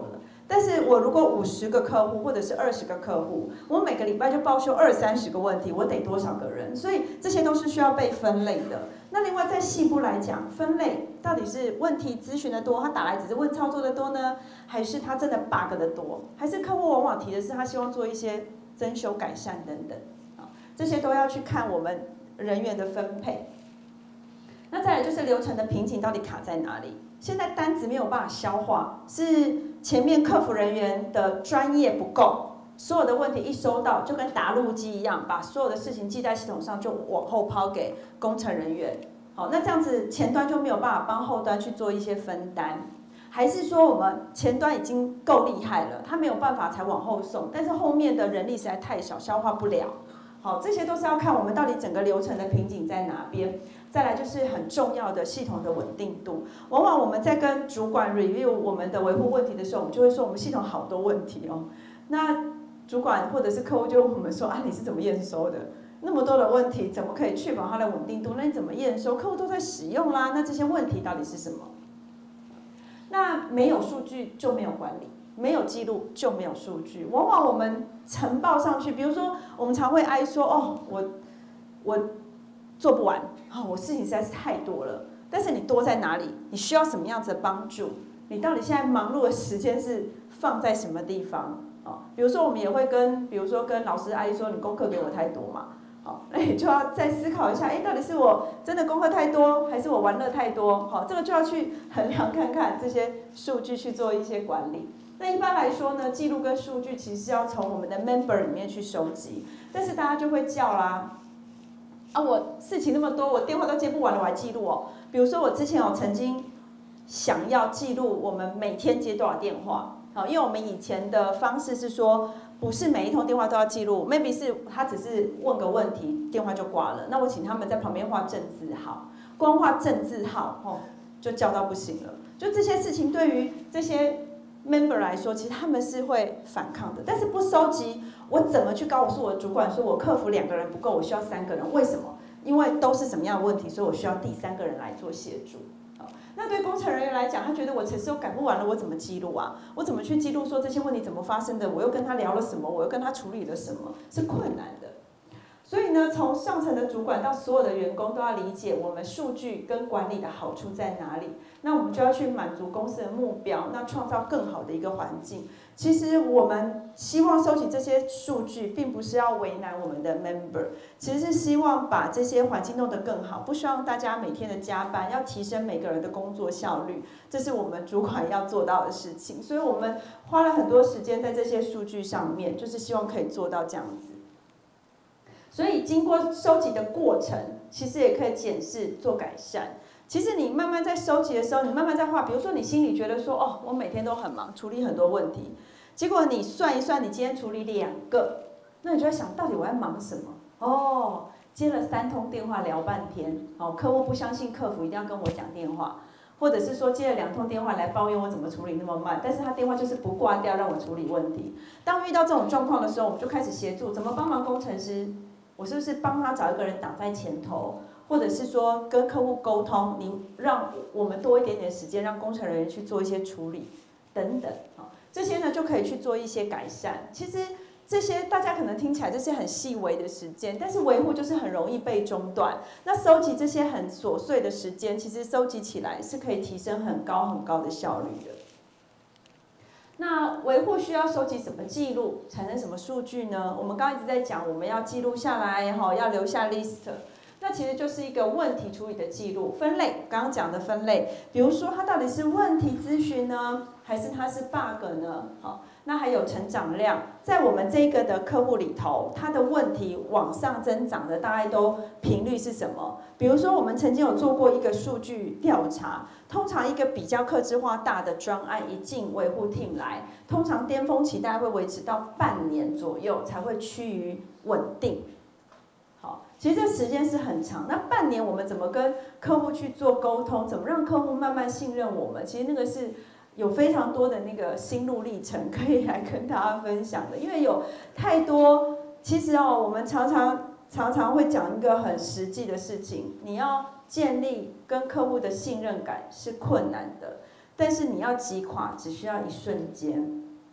但是我如果五十个客户或者是二十个客户，我每个礼拜就报修二三十个问题，我得多少个人？所以这些都是需要被分类的。那另外在细部来讲，分类到底是问题咨询的多，他打来只是问操作的多呢，还是他真的 bug 的多？还是客户往往提的是他希望做一些增修改善等等啊，这些都要去看我们人员的分配。那再来就是流程的瓶颈到底卡在哪里？现在单子没有办法消化，是前面客服人员的专业不够。所有的问题一收到，就跟打录机一样，把所有的事情记在系统上，就往后抛给工程人员。好，那这样子前端就没有办法帮后端去做一些分担，还是说我们前端已经够厉害了，他没有办法才往后送，但是后面的人力实在太少，消化不了。好，这些都是要看我们到底整个流程的瓶颈在哪边。再来就是很重要的系统的稳定度。往往我们在跟主管 review 我们的维护问题的时候，我们就会说我们系统好多问题哦。那主管或者是客户就问我们说啊，你是怎么验收的？那么多的问题，怎么可以确保它的稳定度？那你怎么验收？客户都在使用啦，那这些问题到底是什么？那没有数据就没有管理，没有记录就没有数据。往往我们呈报上去，比如说我们常会哀说哦，我我做不完，哦，我事情实在是太多了。但是你多在哪里？你需要什么样子的帮助？你到底现在忙碌的时间是放在什么地方？哦，比如说我们也会跟，比如说跟老师阿姨说，你功课给我太多嘛，好，那你就要再思考一下，哎，到底是我真的功课太多，还是我玩乐太多？好，这个就要去衡量看看这些数据去做一些管理。那一般来说呢，记录跟数据其实是要从我们的 member 里面去收集，但是大家就会叫啦，啊，我事情那么多，我电话都接不完了，我还记录哦。比如说我之前有曾经想要记录我们每天接多少电话。好，因为我们以前的方式是说，不是每一通电话都要记录 ，maybe 是他只是问个问题，电话就挂了。那我请他们在旁边画正字号，光画正字号，哦，就叫到不行了。就这些事情对于这些 member 来说，其实他们是会反抗的。但是不收集，我怎么去告诉我的主管说，我客服两个人不够，我需要三个人？为什么？因为都是什么样的问题，所以我需要第三个人来做协助。那对工程人员来讲，他觉得我程式都改不完了，我怎么记录啊？我怎么去记录说这些问题怎么发生的？我又跟他聊了什么？我又跟他处理了什么？是困难的。所以呢，从上层的主管到所有的员工都要理解我们数据跟管理的好处在哪里。那我们就要去满足公司的目标，那创造更好的一个环境。其实我们希望收集这些数据，并不是要为难我们的 member， 其实是希望把这些环境弄得更好，不希望大家每天的加班，要提升每个人的工作效率，这是我们主管要做到的事情。所以我们花了很多时间在这些数据上面，就是希望可以做到这样子。所以经过收集的过程，其实也可以检视做改善。其实你慢慢在收集的时候，你慢慢在画，比如说你心里觉得说，哦，我每天都很忙，处理很多问题，结果你算一算，你今天处理两个，那你就在想，到底我在忙什么？哦，接了三通电话聊半天，哦，客户不相信客服一定要跟我讲电话，或者是说接了两通电话来抱怨我怎么处理那么慢，但是他电话就是不挂掉，让我处理问题。当遇到这种状况的时候，我们就开始协助，怎么帮忙工程师？我是不是帮他找一个人挡在前头，或者是说跟客户沟通，你让我们多一点点时间，让工程人员去做一些处理，等等，这些呢就可以去做一些改善。其实这些大家可能听起来这些很细微的时间，但是维护就是很容易被中断。那收集这些很琐碎的时间，其实收集起来是可以提升很高很高的效率的。那维护需要收集什么记录，产生什么数据呢？我们刚刚一直在讲，我们要记录下来，要留下 list。那其实就是一个问题处理的记录，分类。刚刚讲的分类，比如说它到底是问题咨询呢，还是它是 bug 呢？好，那还有成长量，在我们这个的客户里头，它的问题往上增长的大概都频率是什么？比如说我们曾经有做过一个数据调查，通常一个比较客制化大的专案一进维护 team 来，通常巅峰期大概会维持到半年左右才会趋于稳定。好，其实这时间是很长。那半年我们怎么跟客户去做沟通？怎么让客户慢慢信任我们？其实那个是有非常多的那个心路历程可以来跟大家分享的。因为有太多，其实哦，我们常常常常会讲一个很实际的事情：你要建立跟客户的信任感是困难的，但是你要击垮只需要一瞬间。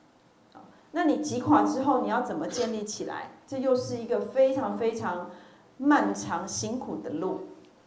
那你击垮之后，你要怎么建立起来？这又是一个非常非常漫长辛苦的路。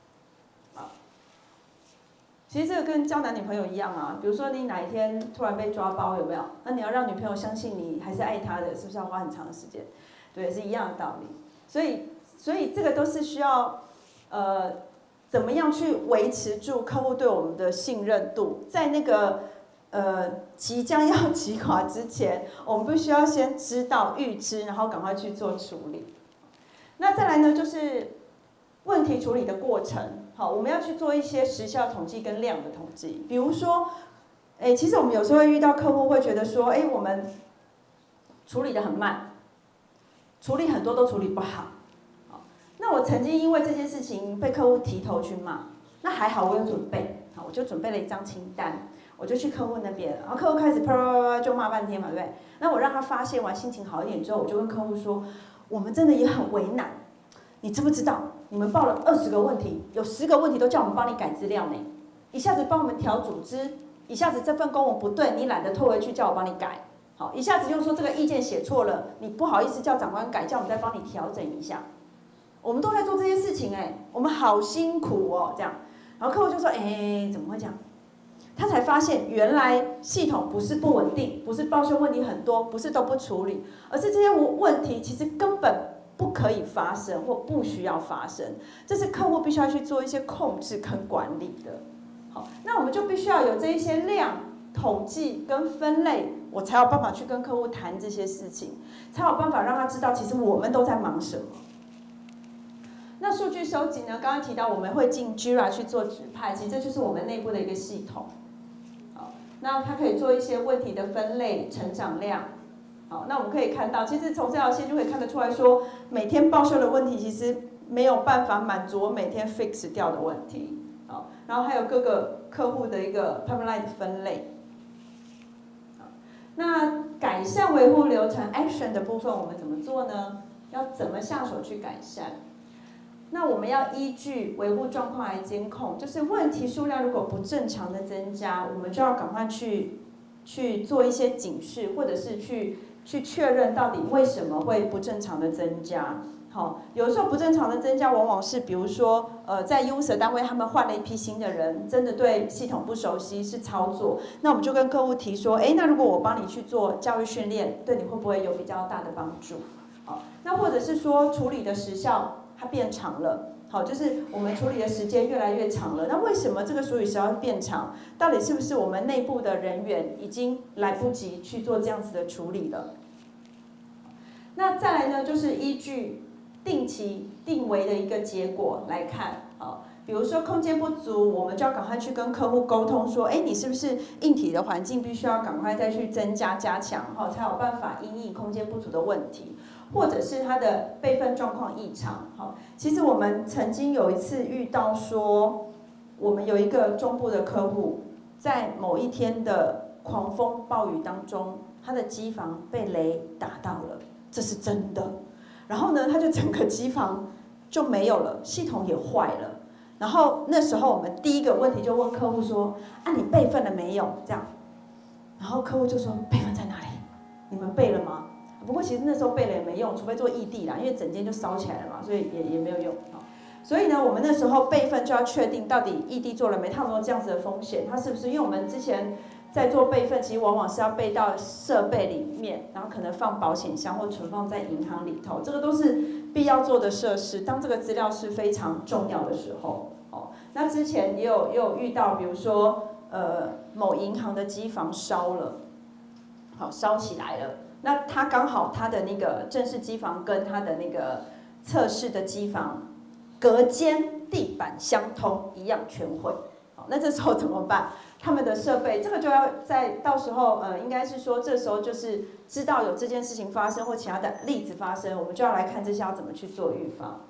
其实这个跟交男女朋友一样啊，比如说你哪一天突然被抓包，有没有？那你要让女朋友相信你还是爱她的，是不是要花很长的时间？对，是一样的道理。所以，所以这个都是需要，呃，怎么样去维持住客户对我们的信任度，在那个呃即将要击垮之前，我们必须要先知道、预知，然后赶快去做处理。那再来呢，就是问题处理的过程。好，我们要去做一些时效统计跟量的统计，比如说，哎，其实我们有时候会遇到客户会觉得说，哎，我们处理的很慢，处理很多都处理不好。好，那我曾经因为这件事情被客户提头去骂，那还好我有准备，好，我就准备了一张清单，我就去客户那边，然后客户开始啪啪啪啪就骂半天嘛，对不对？那我让他发泄完，心情好一点之后，我就跟客户说，我们真的也很为难，你知不知道？你们报了二十个问题，有十个问题都叫我们帮你改资料呢。一下子帮我们调组织，一下子这份公文不对，你懒得退回去叫我帮你改。好，一下子又说这个意见写错了，你不好意思叫长官改，叫我们再帮你调整一下。我们都在做这些事情哎，我们好辛苦哦，这样。然后客户就说，哎，怎么会这样？他才发现原来系统不是不稳定，不是报修问题很多，不是都不处理，而是这些问题其实根本不可以发生或不需要发生，这是客户必须要去做一些控制跟管理的。好，那我们就必须要有这一些量、统计跟分类，我才有办法去跟客户谈这些事情，才有办法让他知道其实我们都在忙什么。那数据收集呢？刚刚提到我们会进 Jira 去做指派，其实这就是我们内部的一个系统。好，那它可以做一些问题的分类、成长量。好，那我们可以看到，其实从这条线就可以看得出来说，每天报修的问题其实没有办法满足我每天 fix 掉的问题。好，然后还有各个客户的一个 pipeline 的分类。好，那改善维护流程 action 的部分我们怎么做呢？要怎么下手去改善？那我们要依据维护状况来监控，就是问题数量如果不正常的增加，我们就要赶快去去做一些警示，或者是去。去确认到底为什么会不正常的增加。好，有时候不正常的增加往往是比如说，呃，在 user 单位他们换了一批新的人，真的对系统不熟悉，是操作，那我们就跟客户提说，哎，那如果我帮你去做教育训练，对你会不会有比较大的帮助？好，那或者是说处理的时效它变长了。好，就是我们处理的时间越来越长了。那为什么这个处理时间变长？到底是不是我们内部的人员已经来不及去做这样子的处理了？那再来呢，就是依据定期定为的一个结果来看，好，比如说空间不足，我们就要赶快去跟客户沟通说，哎，你是不是硬体的环境必须要赶快再去增加加强，好，才有办法因应空间不足的问题。或者是它的备份状况异常，好，其实我们曾经有一次遇到说，我们有一个中部的客户，在某一天的狂风暴雨当中，他的机房被雷打到了，这是真的。然后呢，他就整个机房就没有了，系统也坏了。然后那时候我们第一个问题就问客户说，啊，你备份了没有？这样，然后客户就说，备份在哪里？你们备了吗？不过其实那时候备了也没用，除非做异地啦，因为整间就烧起来了嘛，所以也也没有用。所以呢，我们那时候备份就要确定到底异地做了没，它有没有这样子的风险，它是不是？因为我们之前在做备份，其实往往是要备到设备里面，然后可能放保险箱或存放在银行里头，这个都是必要做的设施。当这个资料是非常重要的时候，哦，那之前也有也有遇到，比如说呃某银行的机房烧了，好烧起来了。那它刚好它的那个正式机房跟它的那个测试的机房隔间地板相通，一样全毁。好，那这时候怎么办？他们的设备这个就要在到时候呃，应该是说这时候就是知道有这件事情发生或其他的例子发生，我们就要来看这些要怎么去做预防。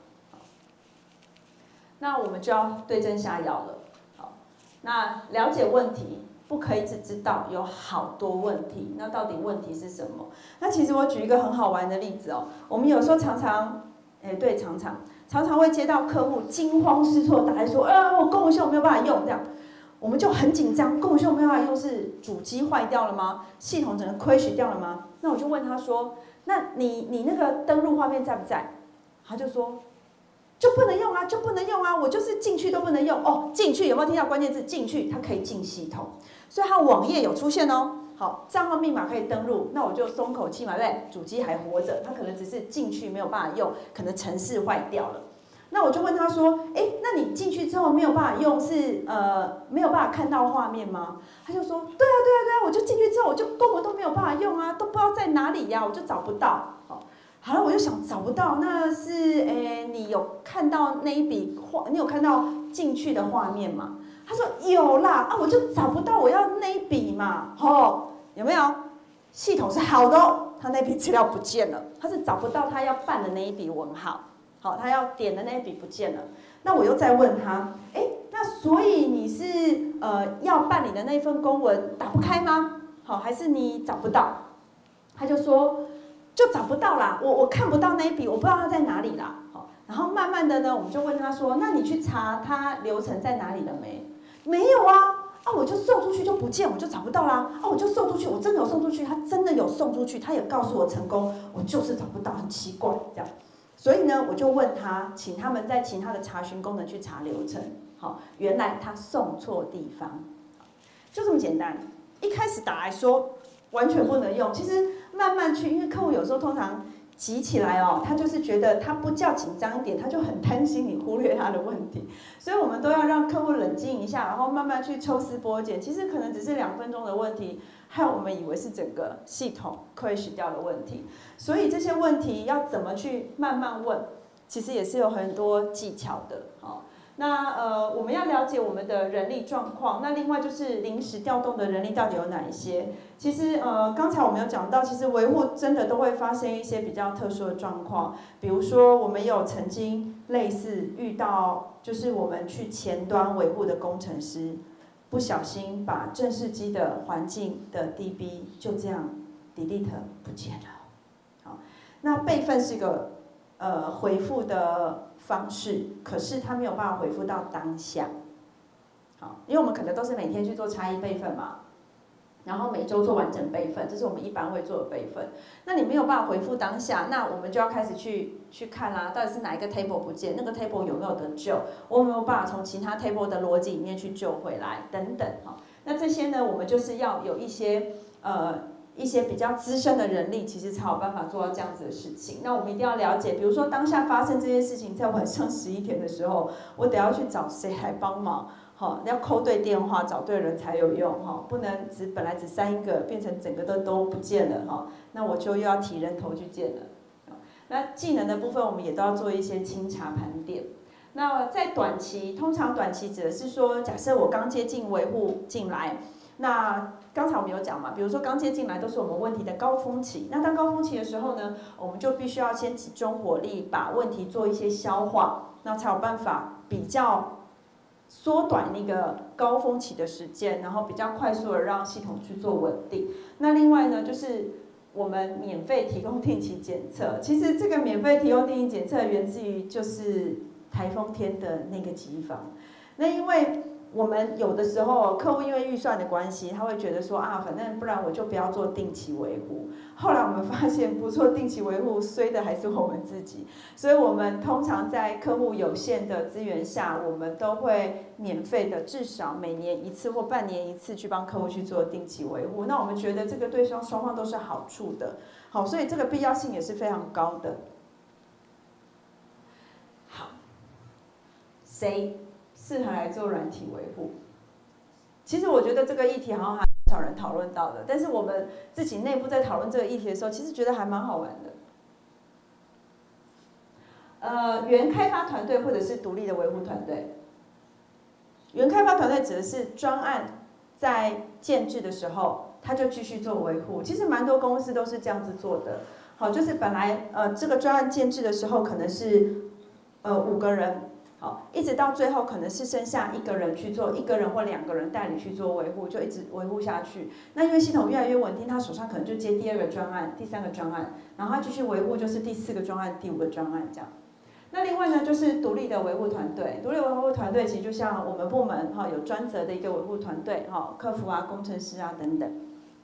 那我们就要对症下药了。好，那了解问题。不可以只知道有好多问题，那到底问题是什么？那其实我举一个很好玩的例子哦，我们有时候常常，哎，对，常常常常会接到客户惊慌失措打来说，啊，我公文系统没有办法用，这样， 我们就很紧张，根本就没有办法用，是主机坏掉了吗？系统整个 crash 掉了吗？那我就问他说，那你你那个登录画面在不在？他就说，就不能用啊，就不能用啊，我就是进去都不能用哦。进去有没有听到关键字？进去，它可以进系统，所以它网页有出现哦。好，账号密码可以登录，那我就松口气嘛，对不对？主机还活着，它可能只是进去没有办法用，可能程式坏掉了。那我就问他说，哎，那你进去之后没有办法用，是呃没有办法看到画面吗？他就说，对啊对啊对啊，我就进去之后我就根本都没有办法用啊，都不知道在哪里呀、啊，我就找不到。好，好了，我就想找不到，那是诶你有看到那一笔画，你有看到进去的画面吗？他说有啦，啊我就找不到我要那一笔嘛，吼，有没有？系统是好的哦，他那笔资料不见了，他是找不到他要办的那一笔文号。好，他要点的那一笔不见了，那我又再问他，哎，那所以你是呃要办理的那份公文打不开吗？好，还是你找不到？他就说就找不到啦，我我看不到那一笔，我不知道它在哪里啦。好，然后慢慢的呢，我们就问他说，那你去查它流程在哪里了没？没有啊，啊我就送出去就不见，我就找不到啦。啊我就送出去，我真的有送出去，他真的有送出去，他也告诉我成功，我就是找不到，很奇怪这样。所以呢，我就问他，请他们在其他的查询功能去查流程。好，原来他送错地方，就这么简单。一开始打来说完全不能用，其实慢慢去，因为客户有时候通常急起来哦，他就是觉得他不叫紧张一点，他就很担心你忽略他的问题。所以我们都要让客户冷静一下，然后慢慢去抽丝剥茧。其实可能只是两分钟的问题。害我们以为是整个系统 crash 掉的问题，所以这些问题要怎么去慢慢问，其实也是有很多技巧的。好，那呃我们要了解我们的人力状况，那另外就是临时调动的人力到底有哪一些？其实呃刚才我们有讲到，其实维护真的都会发生一些比较特殊的状况，比如说我们有曾经类似遇到，就是我们去前端维护的工程师。不小心把正式机的环境的 D B 就这样 delete 不见了。好，那备份是个呃回复的方式，可是它没有办法回复到当下。好，因为我们可能都是每天去做差异备份嘛，然后每周做完整备份，这是我们一般会做的备份。那你没有办法回复当下，那我们就要开始去去看啦，到底是哪一个 table 不见，那个 table 有没有得救，我有没有办法从其他 table 的逻辑里面去救回来，等等哈。那这些呢，我们就是要有一些呃一些比较资深的人力，其实才有办法做到这样子的事情。那我们一定要了解，比如说当下发生这件事情，在晚上十一点的时候，我得要去找谁来帮忙。好，要扣对电话，找对人才有用哈，不能只本来只删一个，变成整个都都不见了哈，那我就又要提人头去见了。那技能的部分，我们也都要做一些清查盘点。那在短期，通常短期指的是说，假设我刚接进维护进来，那刚才我们有讲嘛，比如说刚接进来都是我们问题的高峰期，那当高峰期的时候呢，我们就必须要先集中火力，把问题做一些消化，那才有办法比较。缩短那个高峰期的时间，然后比较快速的让系统去做稳定。那另外呢，就是我们免费提供定期检测。其实这个免费提供定期检测源自于就是台风天的那个机房。那因为我们有的时候客户因为预算的关系，他会觉得说啊，反正不然我就不要做定期维护。后来我们发现不做定期维护，衰的还是我们自己。所以我们通常在客户有限的资源下，我们都会免费的，至少每年一次或半年一次去帮客户去做定期维护。那我们觉得这个对双双方都是好处的。好，所以这个必要性也是非常高的。好，谁适合来做软体维护？其实我觉得这个议题好像还很少人讨论到的，但是我们自己内部在讨论这个议题的时候，其实觉得还蛮好玩的。呃，原开发团队或者是独立的维护团队。原开发团队指的是专案在建制的时候，他就继续做维护。其实蛮多公司都是这样子做的。好，就是本来呃这个专案建制的时候可能是呃五个人。好，一直到最后可能是剩下一个人去做，一个人或两个人带你去做维护，就一直维护下去。那因为系统越来越稳定，他手上可能就接第二个专案、第三个专案，然后他继续维护，就是第四个专案、第五个专案这样。 那另外呢，就是独立的维护团队。独立维护团队其实就像我们部门哈有专责的一个维护团队哈，客服啊、工程师啊等等。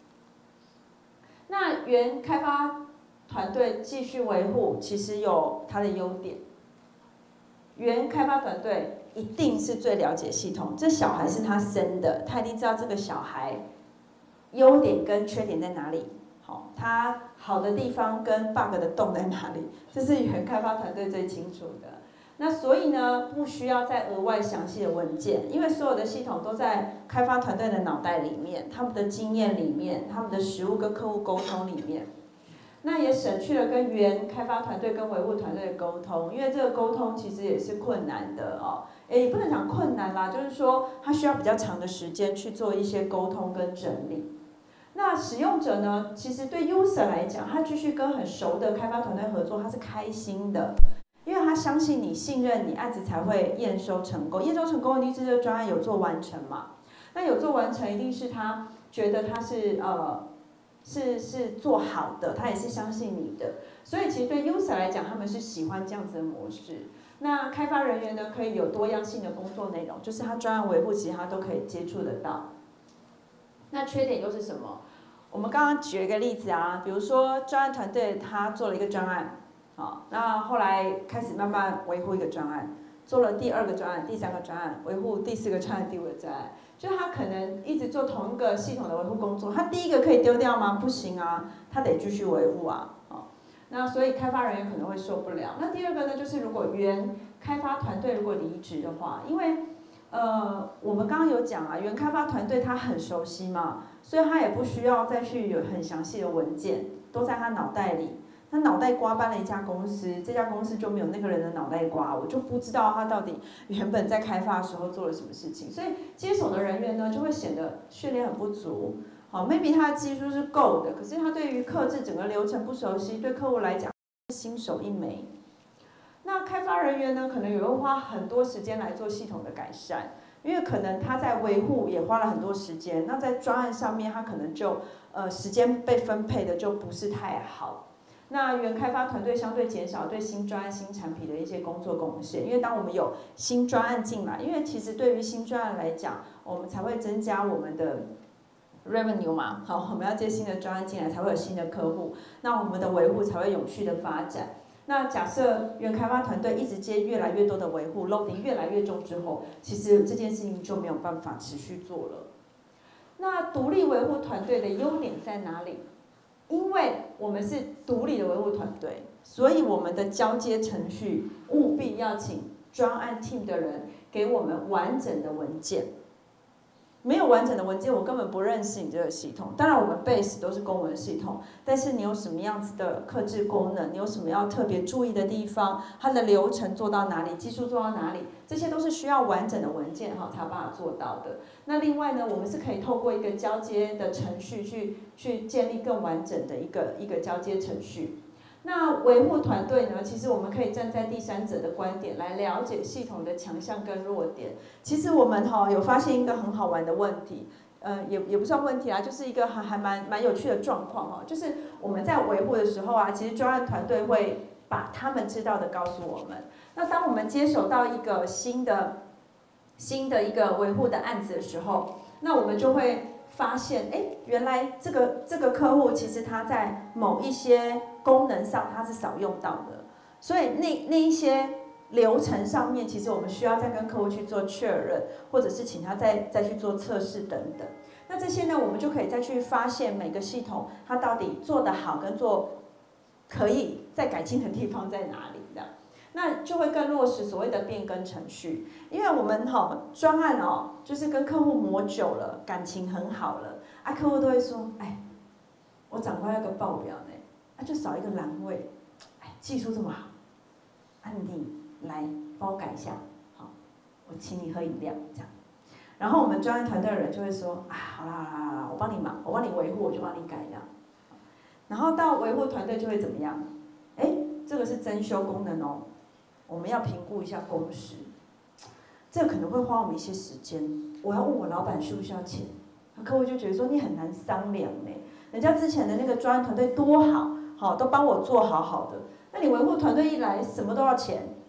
那原开发团队继续维护，其实有它的优点。原开发团队一定是最了解系统，这小孩是他生的，他一定知道这个小孩优点跟缺点在哪里。好，他好的地方跟 bug 的洞在哪里，这是原开发团队最清楚的。那所以呢，不需要再额外详细的文件，因为所有的系统都在开发团队的脑袋里面，他们的经验里面，他们的实务跟客户沟通里面。那也省去了跟原开发团队跟维护团队的沟通，因为这个沟通其实也是困难的哦，也不能讲困难啦，就是说它需要比较长的时间去做一些沟通跟整理。那使用者呢，其实对 user 来讲，他继续跟很熟的开发团队合作，他是开心的，因为他相信你、信任你，案子才会验收成功。验收成功一定是这个专案有做完成嘛？那有做完成，一定是他觉得他是呃是是做好的，他也是相信你的。所以其实对 user 来讲，他们是喜欢这样子的模式。那开发人员呢，可以有多样性的工作内容，就是他专案维护，其实他都可以接触得到。那缺点又是什么？我们刚刚举了一个例子啊，比如说专案团队他做了一个专案，好，那后来开始慢慢维护一个专案，做了第二个专案、第三个专案，维护第四个专案、第五个专案，就他可能一直做同一个系统的维护工作，他第一个可以丢掉吗？不行啊，他得继续维护啊，好，那所以开发人员可能会受不了。那第二个呢，就是如果原开发团队如果离职的话，因为呃，我们刚刚有讲啊，原开发团队他很熟悉嘛，所以他也不需要再去有很详细的文件，都在他脑袋里。他脑袋瓜搬了一家公司，这家公司就没有那个人的脑袋瓜，我就不知道他到底原本在开发的时候做了什么事情，所以接手的人员呢就会显得训练很不足。好 ，maybe 他的技术是够的，可是他对于客制整个流程不熟悉，对客户来讲新手一枚。那开发人员呢，可能也会花很多时间来做系统的改善，因为可能他在维护也花了很多时间，那在专案上面他可能就呃时间被分配的就不是太好。那原开发团队相对减少对新专案、新产品的一些工作贡献，因为当我们有新专案进来，因为其实对于新专案来讲，我们才会增加我们的 revenue 嘛，好，我们要接新的专案进来，才会有新的客户，那我们的维护才会永续的发展。那假设原开发团队一直接越来越多的维护 ，loading 越来越重之后，其实这件事情就没有办法持续做了。那独立维护团队的优点在哪里？因为我们是独立的维护团队，所以我们的交接程序务必要请专案 team 的人给我们完整的文件。没有完整的文件，我根本不认识你这个系统。当然，我们 base 都是公文系统，但是你有什么样子的客制功能，你有什么要特别注意的地方，它的流程做到哪里，技术做到哪里，这些都是需要完整的文件哈才有办法做到的。那另外呢，我们是可以透过一个交接的程序去去建立更完整的一个一个交接程序。那维护团队呢？其实我们可以站在第三者的观点来了解系统的强项跟弱点。其实我们哈有发现一个很好玩的问题，呃，也也不算问题啦，就是一个还还蛮蛮有趣的状况哈。就是我们在维护的时候啊，其实专案团队会把他们知道的告诉我们。那当我们接手到一个新的新的一个维护的案子的时候，那我们就会发现，哎，原来这个这个客户其实他在某一些功能上它是少用到的，所以那那一些流程上面，其实我们需要再跟客户去做确认，或者是请他再再去做测试等等。那这些呢，我们就可以再去发现每个系统它到底做得好跟做可以再改进的地方在哪里的，那就会更落实所谓的变更程序。因为我们哈专案哦，就是跟客户磨久了，感情很好了，啊，客户都会说，哎，我长官要个报表呢。啊，就少一个栏位，哎，技术这么好，啊，你来帮我改一下，好，我请你喝饮料这样。然后我们专案团队的人就会说，啊，好啦好啦好啦，我帮你忙，我帮你维护，我就帮你改这样。然后到维护团队就会怎么样？哎，这个是增修功能哦，我们要评估一下工时，这个可能会花我们一些时间。我要问我老板需不需要钱，客户就觉得说你很难商量呢，人家之前的那个专案团队多好。好，都帮我做好好的。那你维护团队一来，什么都要钱，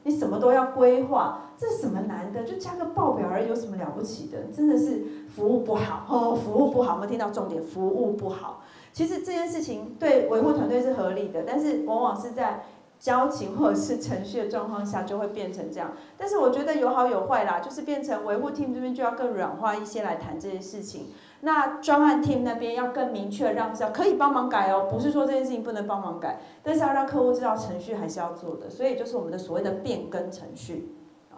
你什么都要规划，这是什么难的？就加个报表而已，有什么了不起的？真的是服务不好哦，服务不好，我们听到重点，服务不好。其实这件事情对维护团队是合理的，但是往往是在交情或者是程序的状况下就会变成这样。但是我觉得有好有坏啦，就是变成维护 team 这边就要更软化一些来谈这件事情。那专案 team 那边要更明确让知道可以帮忙改哦，不是说这件事情不能帮忙改，但是要让客户知道程序还是要做的，所以就是我们的所谓的变更程序。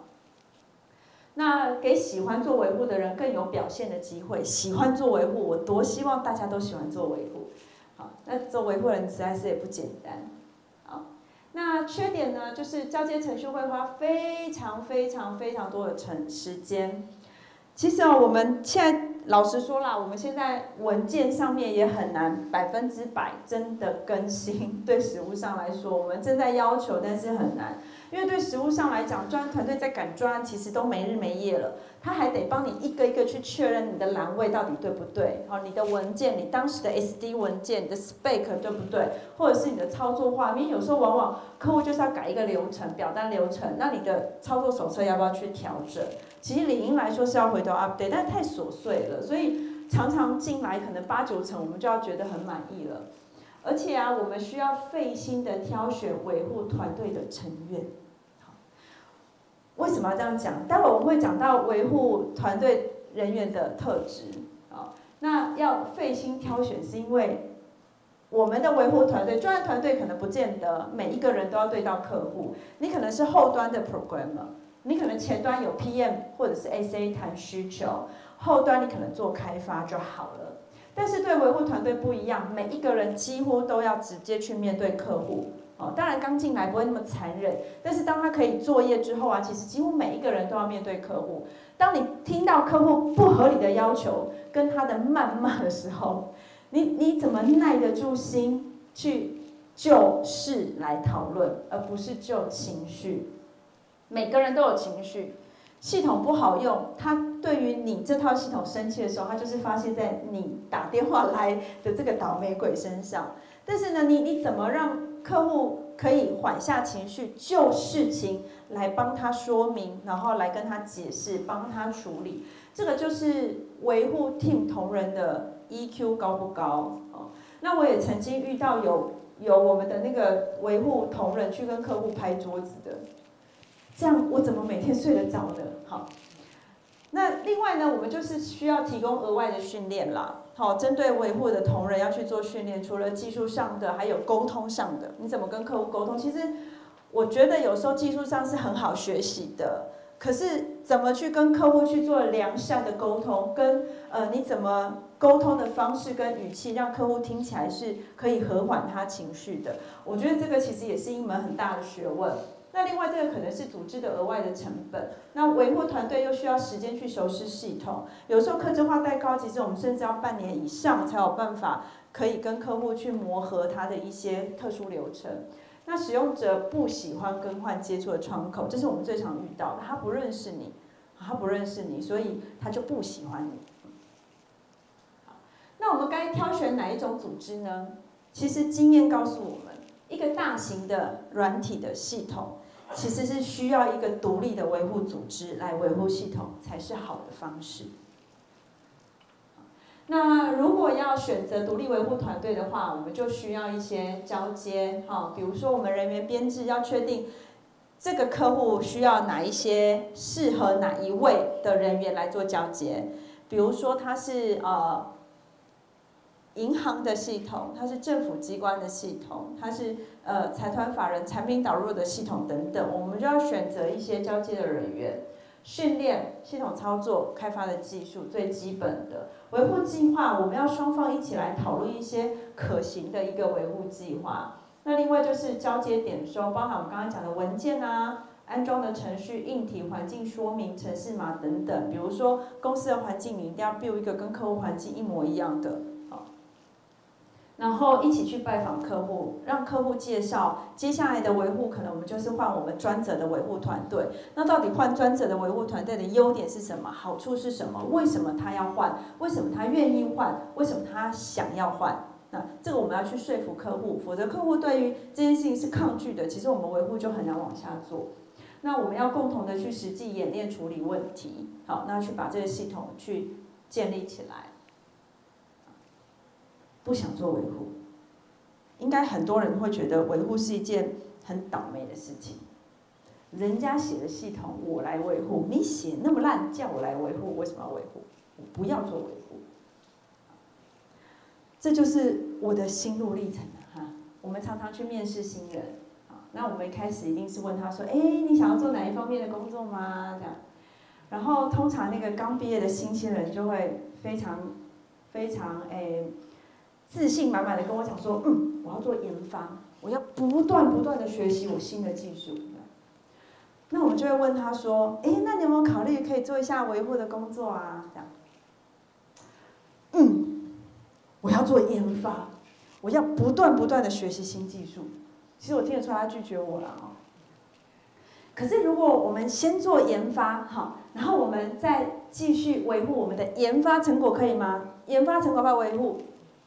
那给喜欢做维护的人更有表现的机会。喜欢做维护，我多希望大家都喜欢做维护。好，那做维护的人实在是也不简单。好，那缺点呢，就是交接程序会花非常非常非常多的程时间。其实哦，我们现在老实说啦，我们现在文件上面也很难百分之百真的更新。对实务上来说，我们正在要求，但是很难。因为对实务上来讲，专案团队在赶专案，其实都没日没夜了，他还得帮你一个一个去确认你的栏位到底对不对，好，你的文件，你当时的 S D 文件，你的 spec 对不对，或者是你的操作画面，有时候往往客户就是要改一个流程，表单流程，那你的操作手册要不要去调整？其实理应来说是要回头 update， 但太琐碎了，所以常常进来可能八九成我们就要觉得很满意了。而且啊，我们需要费心的挑选维护团队的成员。为什么要这样讲？待会我们会讲到维护团队人员的特质啊。那要费心挑选，是因为我们的维护团队、专案团队可能不见得每一个人都要对到客户，你可能是后端的 programmer， 你可能前端有 P M 或者是 S A 谈需求，后端你可能做开发就好了。但是对维护团队不一样，每一个人几乎都要直接去面对客户。哦，当然刚进来不会那么残忍，但是当他可以作业之后啊，其实几乎每一个人都要面对客户。当你听到客户不合理的要求跟他的谩骂的时候，你你怎么耐得住心去就事来讨论，而不是就情绪？每个人都有情绪，系统不好用，他对于你这套系统生气的时候，他就是发泄在你打电话来的这个倒霉鬼身上。但是呢，你你怎么让客户可以缓下情绪，就事情来帮他说明，然后来跟他解释，帮他处理。这个就是维护 team 同仁的 E Q 高不高？哦，那我也曾经遇到有有我们的那个维护同仁去跟客户拍桌子的，这样我怎么每天睡得着呢？好，那另外呢，我们就是需要提供额外的训练啦。好，针对维护的同仁要去做训练，除了技术上的，还有沟通上的。你怎么跟客户沟通？其实我觉得有时候技术上是很好学习的，可是怎么去跟客户去做良善的沟通，跟呃你怎么沟通的方式跟语气，让客户听起来是可以和缓他情绪的，我觉得这个其实也是一门很大的学问。那另外这个可能是组织的额外的成本，那维护团队又需要时间去熟悉系统，有时候客制化太高，其实我们甚至要半年以上才有办法可以跟客户去磨合他的一些特殊流程。那使用者不喜欢更换接触的窗口，这是我们最常遇到的，他不认识你，他不认识你，所以他就不喜欢你。好，那我们该挑选哪一种组织呢？其实经验告诉我们，一个大型的软体的系统，其实是需要一个独立的维护组织来维护系统，才是好的方式。那如果要选择独立维护团队的话，我们就需要一些交接，哈，比如说我们人员编制要确定这个客户需要哪一些适合哪一位的人员来做交接，比如说他是呃。银行的系统，它是政府机关的系统，它是呃财团法人产品导入的系统等等，我们就要选择一些交接的人员，训练系统操作、开发的技术最基本的维护计划，我们要双方一起来讨论一些可行的一个维护计划。那另外就是交接点收，包含我们刚刚讲的文件啊。安装的程序、硬体环境说明、程式码等等，比如说公司的环境，你一定要 build 一个跟客户环境一模一样的。然后一起去拜访客户，让客户介绍接下来的维护，可能我们就是换我们专责的维护团队。那到底换专责的维护团队的优点是什么？好处是什么？为什么他要换？为什么他愿意换？为什么他想要换？那这个我们要去说服客户，否则客户对于这件事情是抗拒的，其实我们维护就很难往下做。 那我们要共同的去实际演练处理问题，好，那去把这个系统去建立起来。不想做维护，应该很多人会觉得维护是一件很倒霉的事情。人家写的系统我来维护，你写那么烂，叫我来维护，为什么要维护？我不要做维护。这就是我的心路历程哈。我们常常去面试新人，那我们一开始一定是问他说：“哎，你想要做哪一方面的工作吗？”这样，然后通常那个刚毕业的新鲜人就会非常非常哎自信满满的跟我讲说：“嗯，我要做研发，我要不断不断的学习我新的技术。”那我们就会问他说：“哎，那你有没有考虑可以做一下维护的工作啊？”这样，嗯，我要做研发，我要不断不断的学习新技术。其实我听得出来他拒绝我了哦。可是如果我们先做研发，好，然后我们再继续维护我们的研发成果，可以吗？研发成果要不要维护？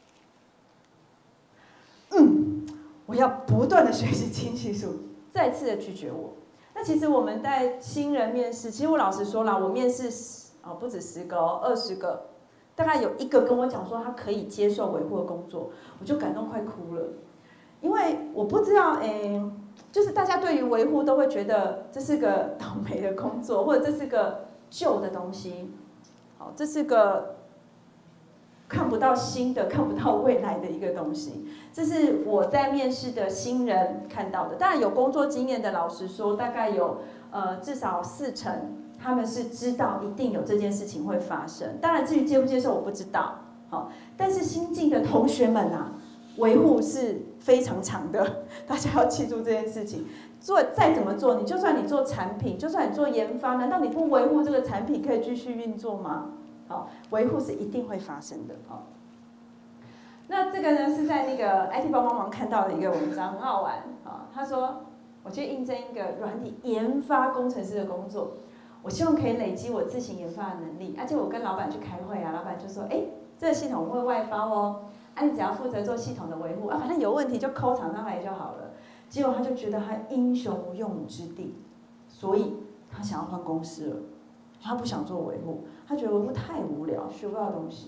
嗯，我要不断的学习新技术，再次的拒绝我。那其实我们在新人面试，其实我老实说啦，我面试哦不止十个哦，二十个，大概有一个跟我讲说他可以接受维护的工作，我就感动快哭了，因为我不知道，哎，就是大家对于维护都会觉得这是个倒霉的工作，或者这是个旧的东西，好，这是个看不到新的、看不到未来的一个东西。这是我在面试的新人看到的。当然有工作经验的，老实说，大概有呃至少四成，他们是知道一定有这件事情会发生。当然至于接不接受我不知道，好，但是新进的同学们啊，维护是非常长的，大家要记住这件事情。做再怎么做，你就算你做产品，就算你做研发，难道你不维护这个产品可以继续运作吗？好，维护是一定会发生的。好。那这个呢是在那个 I T 帮帮忙看到的一个文章，很好玩啊。他说，我去应征一个软体研发工程师的工作，我希望可以累积我自行研发的能力。而且我跟老板去开会啊，老板就说，哎，这个系统会外包哦，啊你只要负责做系统的维护啊，反正有问题就 call 厂商来就好了。结果他就觉得他英雄无用武之地，所以他想要换公司了，他不想做维护，他觉得维护太无聊，学不到东西。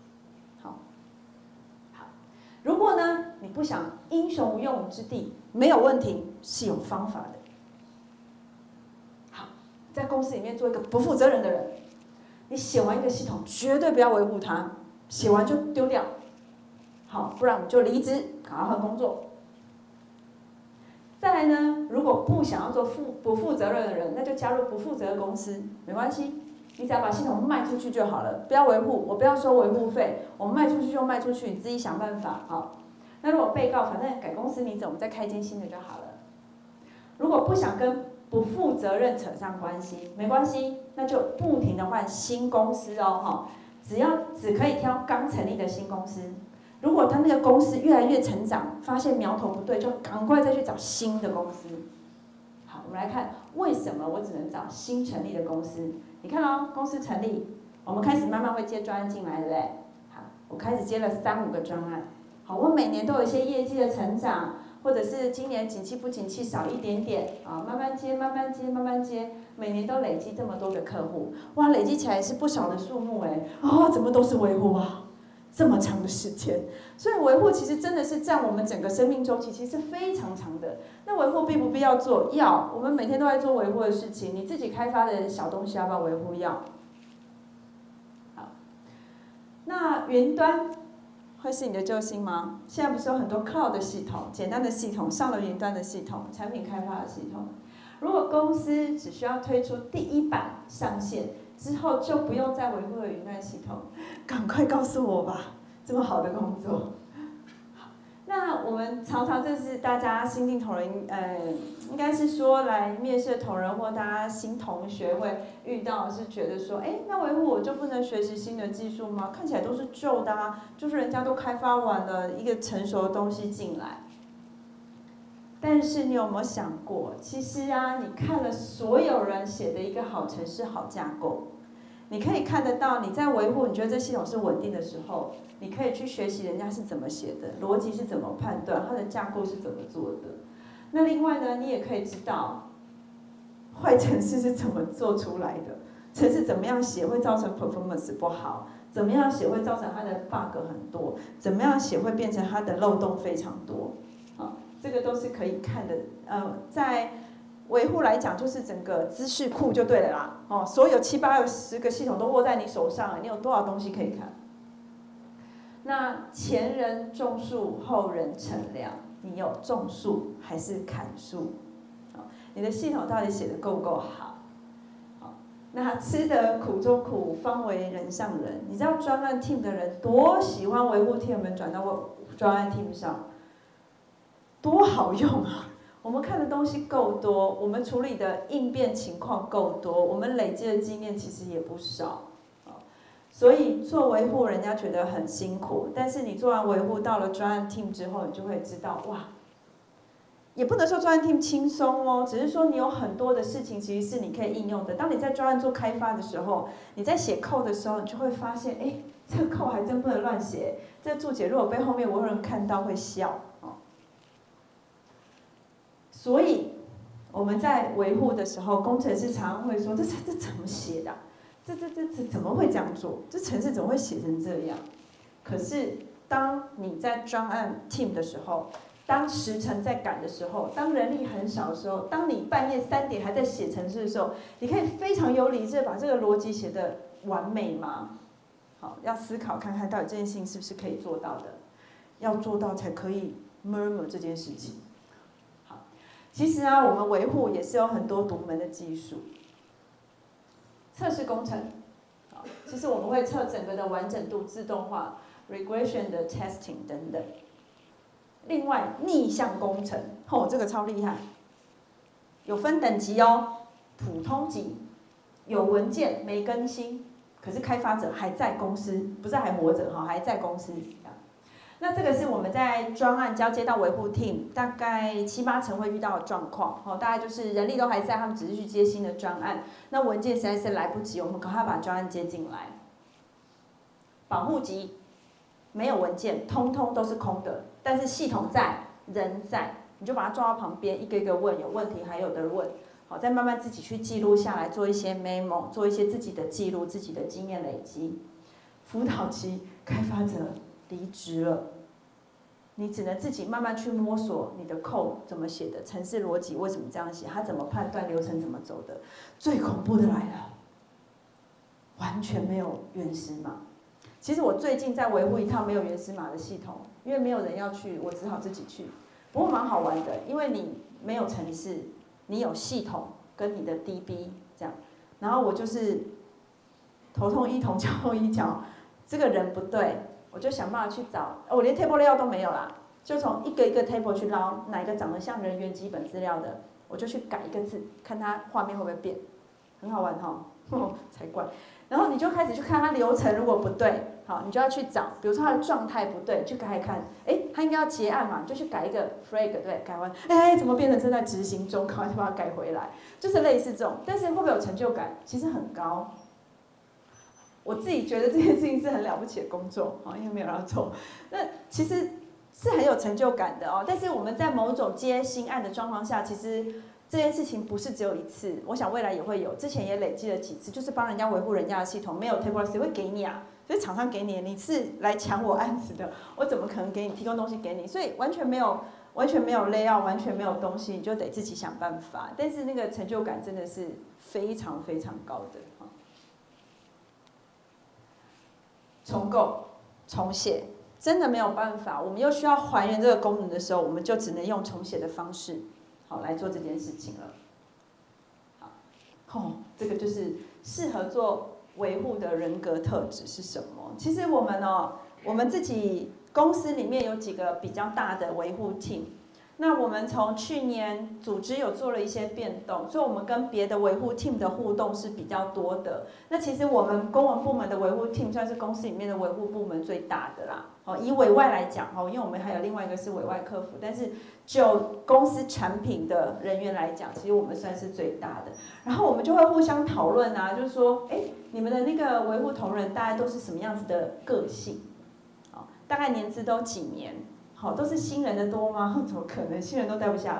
如果呢，你不想英雄无用武之地，没有问题，是有方法的。好，在公司里面做一个不负责任的人，你写完一个系统，绝对不要维护它，写完就丢掉。好，不然你就离职，赶快换工作。再来呢，如果不想要做负不负责任的人，那就加入不负责的公司，没关系。你只要把系统卖出去就好了，不要维护，我不要收维护费，我们卖出去就卖出去，你自己想办法。好，那如果被告，反正改公司名字，我们再开一间新的就好了。如果不想跟不负责任扯上关系，没关系，那就不停的换新公司哦，哈，只要只可以挑刚成立的新公司。如果他那个公司越来越成长，发现苗头不对，就赶快再去找新的公司。好，我们来看为什么我只能找新成立的公司。你看哦，公司成立，我们开始慢慢会接专案进来，对不对？好，我开始接了三五个专案。好，我每年都有一些业绩的成长，或者是今年景气不景气少一点点啊，慢慢接，慢慢接，慢慢接，每年都累积这么多的客户，哇，累积起来是不少的数目哎，哦，怎么都是维护啊？这么长的时间，所以维护其实真的是占我们整个生命周期，其实是非常长的。那维护必不必要做？要，我们每天都在做维护的事情。你自己开发的小东西要不要维护？要。好，那云端会是你的救星吗？现在不是有很多 cloud 的系统，简单的系统，上了云端的系统，产品开发的系统。如果公司只需要推出第一版上线之后，就不用再维护的云端系统，赶快告诉我吧，这么好的工作。好，那我们常常这是大家新进同仁，呃，应该是说来面试的同仁或大家新同学会遇到，是觉得说，哎，那维护我就不能学习新的技术吗？看起来都是旧的啊，就是人家都开发完了一个成熟的东西进来。但是你有没有想过，其实啊，你看了所有人写的一个好程式、好架构，你可以看得到，你在维护，你觉得这系统是稳定的时候，你可以去学习人家是怎么写的，逻辑是怎么判断，它的架构是怎么做的。那另外呢，你也可以知道， 坏程式是怎么做出来的，程式怎么样写会造成 performance 不好，怎么样写会造成它的 bug 很多，怎么样写会变成它的漏洞非常多，啊，这个都是可以看的。呃，在维护来讲，就是整个知识库就对了啦，哦，所有七八十个系统都握在你手上，你有多少东西可以看？那前人种树，后人乘凉，你有种树还是砍树？你的系统到底写得够不够好？好，那吃得苦中苦，方为人上人。你知道专案 team 的人多喜欢维护 team 们转到专案 team 上，多好用啊！我们看的东西够多，我们处理的应变情况够多，我们累积的经验其实也不少。所以做维护，人家觉得很辛苦，但是你做完维护到了专案 team 之后，你就会知道，哇，也不能说专案 team 轻松哦，只是说你有很多的事情其实是你可以应用的。当你在专案做开发的时候，你在写 code 的时候，你就会发现，哎，这个 code 还真不能乱写，这个注解如果被后面我有人看到会笑哦。所以我们在维护的时候，工程师常常会说，这这这怎么写的啊？这这这这怎么会这样做？这程式怎么会写成这样？可是当你在专案 team 的时候，当时程在赶的时候，当人力很少的时候，当你半夜三点还在写程式的时候，你可以非常有理智的把这个逻辑写得完美吗？好，要思考看看到底这件事情是不是可以做到的，要做到才可以 murmur 这件事情。好，其实啊，我们维护也是有很多独门的技术。测试工程，好，其实我们会测整个的完整度、自动化、regression 的 testing 等等。另外，逆向工程，哦，这个超厉害，有分等级哦，普通级，有文件没更新，可是开发者还在公司，不是还活着哈，还在公司。那这个是我们在专案交接到维护 team 大概七八成会遇到的状况，哦，大概就是人力都还在，他们只是去接新的专案，那文件实在是来不及，我们赶快把专案接进来。保护级没有文件，通通都是空的，但是系统在，人在，你就把它抓到旁边，一个一个问，有问题还有的问，好，再慢慢自己去记录下来，做一些 memo， 做一些自己的记录，自己的经验累积。辅导期，开发者离职了。你只能自己慢慢去摸索你的 code 怎么写的，程式逻辑为什么这样写，它怎么判断，流程怎么走的。最恐怖的来了，完全没有原始码。其实我最近在维护一套没有原始码的系统，因为没有人要去，我只好自己去。不过蛮好玩的，因为你没有程式，你有系统跟你的 D B 这样，然后我就是头痛医头，脚痛医脚，这个人不对。我就想办法去找，我连 table 料都没有啦，就从一个一个 table 去捞哪一个长得像人员基本资料的，我就去改一个字，看它画面会不会变，很好玩哈，才怪。然后你就开始去看它流程，如果不对，好，你就要去找，比如说它的状态不对，去改看，哎，它应该要结案嘛，你就去改一个 flag， 对，改完，哎，怎么变成正在执行中，赶快就把它改回来，就是类似这种，但是会不会有成就感？其实很高。我自己觉得这件事情是很了不起的工作，啊，因为没有人要做。那其实是很有成就感的哦。但是我们在某种接新案的状况下，其实这件事情不是只有一次，我想未来也会有。之前也累积了几次，就是帮人家维护人家的系统，没有 table 谁会给你啊？所以厂商给你，你是来抢我案子的，我怎么可能给你提供东西给你？所以完全没有完全没有 layout， 完全没有东西，你就得自己想办法。但是那个成就感真的是非常非常高的。重构、重写，真的没有办法。我们又需要还原这个功能的时候，我们就只能用重写的方式，好来做这件事情了。好，哦，这个就是适合做维护的人格特质是什么？其实我们哦，我们自己公司里面有几个比较大的维护 team。那我们从去年组织有做了一些变动，所以我们跟别的维护 team 的互动是比较多的。那其实我们公文部门的维护 team 算是公司里面的维护部门最大的啦。哦，以委外来讲，哦，因为我们还有另外一个是委外客服，但是就公司产品的人员来讲，其实我们算是最大的。然后我们就会互相讨论啊，就是说，哎，你们的那个维护同仁大概都是什么样子的个性？哦，大概年资都几年？好，都是新人的多吗？怎么可能？新人都待不下来。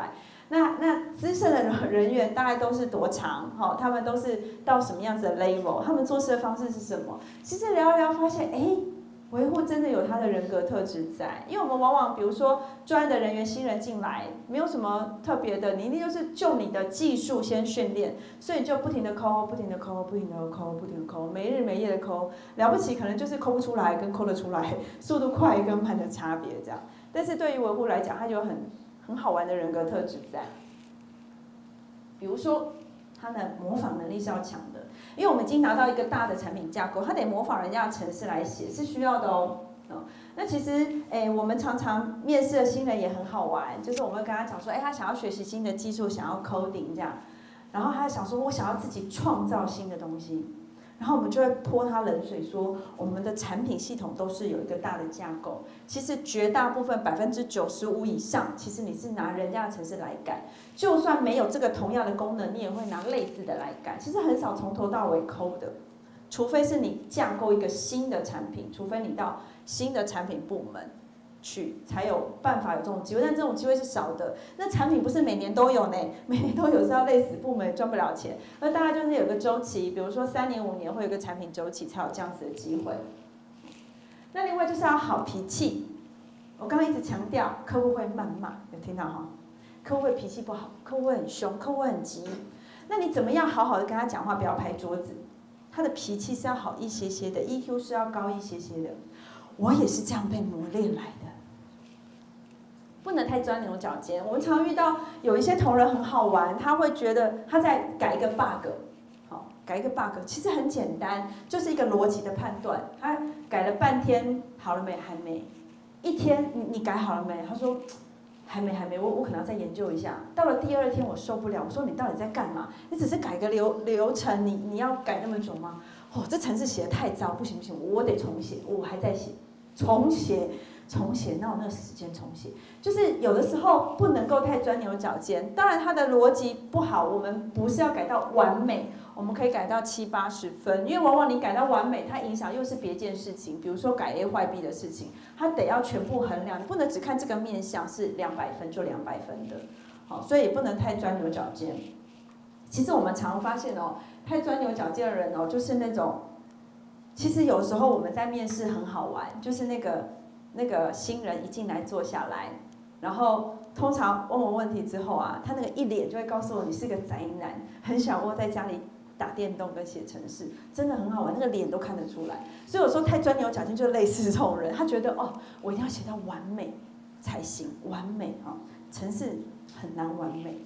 那那资深的人员大概都是多长？哈，他们都是到什么样子的 level？ 他们做事的方式是什么？其实聊一聊发现，哎，维护真的有他的人格特质在。因为我们往往比如说专业的人员新人进来，没有什么特别的，你一定就是就你的技术先训练，所以就不停的抠，不停的抠，不停的抠，不停的抠，没日没夜的抠，了不起可能就是抠不出来跟抠得出来，速度快跟慢的差别这样。但是对于维护来讲，它就很很好玩的人格特质在。比如说，他的模仿能力是要强的，因为我们已经拿到一个大的产品架构，他得模仿人家的程式来写，是需要的哦。哦那其实，哎，我们常常面试的新人也很好玩，就是我们会跟他讲说，哎，他想要学习新的技术，想要 coding 这样，然后他想说，我想要自己创造新的东西。然后我们就会泼他冷水说，我们的产品系统都是有一个大的架构，其实绝大部分百分之九十五以上，其实你是拿人家的程式来改，就算没有这个同样的功能，你也会拿类似的来改，其实很少从头到尾抠的，除非是你架构一个新的产品，除非你到新的产品部门去，才有办法有这种机会，但这种机会是少的。那产品不是每年都有呢，每年都有是要累死部门，赚不了钱。而大概就是有个周期，比如说三年五年会有个产品周期，才有这样子的机会。那另外就是要好脾气，我刚刚一直强调，客户会谩骂，有听到哈？客户会脾气不好，客户会很凶，客户会很急。那你怎么样好好的跟他讲话，不要拍桌子？他的脾气是要好一些些的 ，E Q 是要高一些些的。我也是这样被磨练来的。不能太钻牛角尖。我们常遇到有一些同仁很好玩，他会觉得他在改一个 bug， 好，改一个 bug， 其实很简单，就是一个逻辑的判断。他改了半天，好了没？还没。一天，你你改好了没？他说还没，还没，我我可能要再研究一下。到了第二天，我受不了，我说你到底在干嘛？你只是改个流流程，你你要改那么久吗？哦，这程式写得太糟，不行不行，我得重写，我还在写，重写。重写，哪有那个时间重写？就是有的时候不能够太钻牛角尖。当然，它的逻辑不好，我们不是要改到完美，我们可以改到七八十分。因为往往你改到完美，它影响又是别件事情，比如说改 A 坏 B 的事情，它得要全部衡量，你不能只看这个面向是两百分就两百分的。好，所以也不能太钻牛角尖。其实我们常发现哦，太钻牛角尖的人哦，就是那种，其实有时候我们在面试很好玩，就是那个。那个新人一进来坐下来，然后通常问我问题之后啊，他那个一脸就会告诉我你是个宅男，很想窝在家里打电动跟写程式，真的很好玩，那个脸都看得出来。所以有时候太钻牛角尖就类似这种人，他觉得哦，我一定要写到完美才行，完美啊，程式很难完美。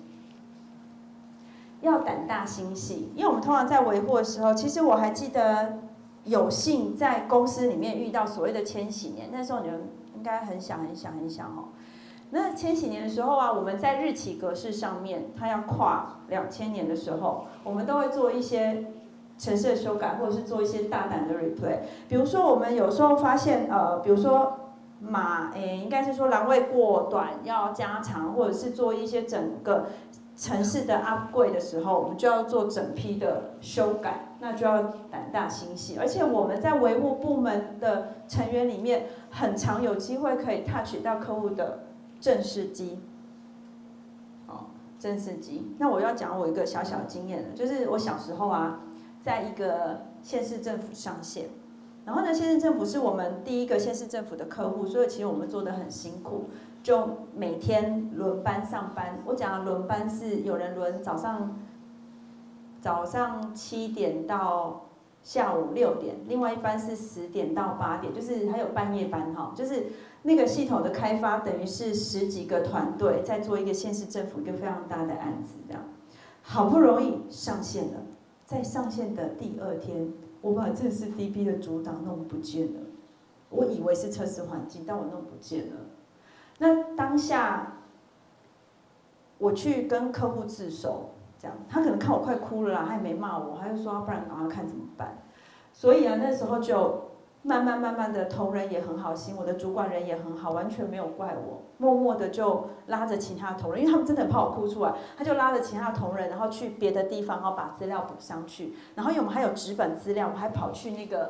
要胆大心细，因为我们通常在维护的时候，其实我还记得。有幸在公司里面遇到所谓的千禧年，那时候你们应该很想很想很想哦。那千禧年的时候啊，我们在日期格式上面，它要跨两千年的时候，我们都会做一些程式的修改，或者是做一些大胆的 replay。比如说，我们有时候发现，呃，比如说马，诶，应该是说栏位过短要加长，或者是做一些整个程式的 upgrade 的时候，我们就要做整批的修改。那就要胆大心细，而且我们在维护部门的成员里面，很常有机会可以 touch 到客户的正式机。哦，正式机。那我要讲我一个小小的经验了，就是我小时候啊，在一个县市政府上线，然后呢，县市政府是我们第一个县市政府的客户，所以其实我们做得很辛苦，就每天轮班上班。我讲的轮班是有人轮早上。早上七点到下午六点，另外一班是十点到八点，就是还有半夜班哈，就是那个系统的开发等于是十几个团队在做一个县市政府一个非常大的案子，这样好不容易上线了，在上线的第二天，我把正式 D B 的主档弄不见了，我以为是测试环境，但我弄不见了。那当下我去跟客户自首。这样，他可能看我快哭了啦，他也没骂我，他就说不然赶快看怎么办。所以啊，那时候就慢慢慢慢的，同仁也很好心，我的主管人也很好，完全没有怪我，默默的就拉着其他同仁，因为他们真的很怕我哭出来，他就拉着其他同仁，然后去别的地方，然后把资料补上去。然后因为我们还有纸本资料，我还跑去那个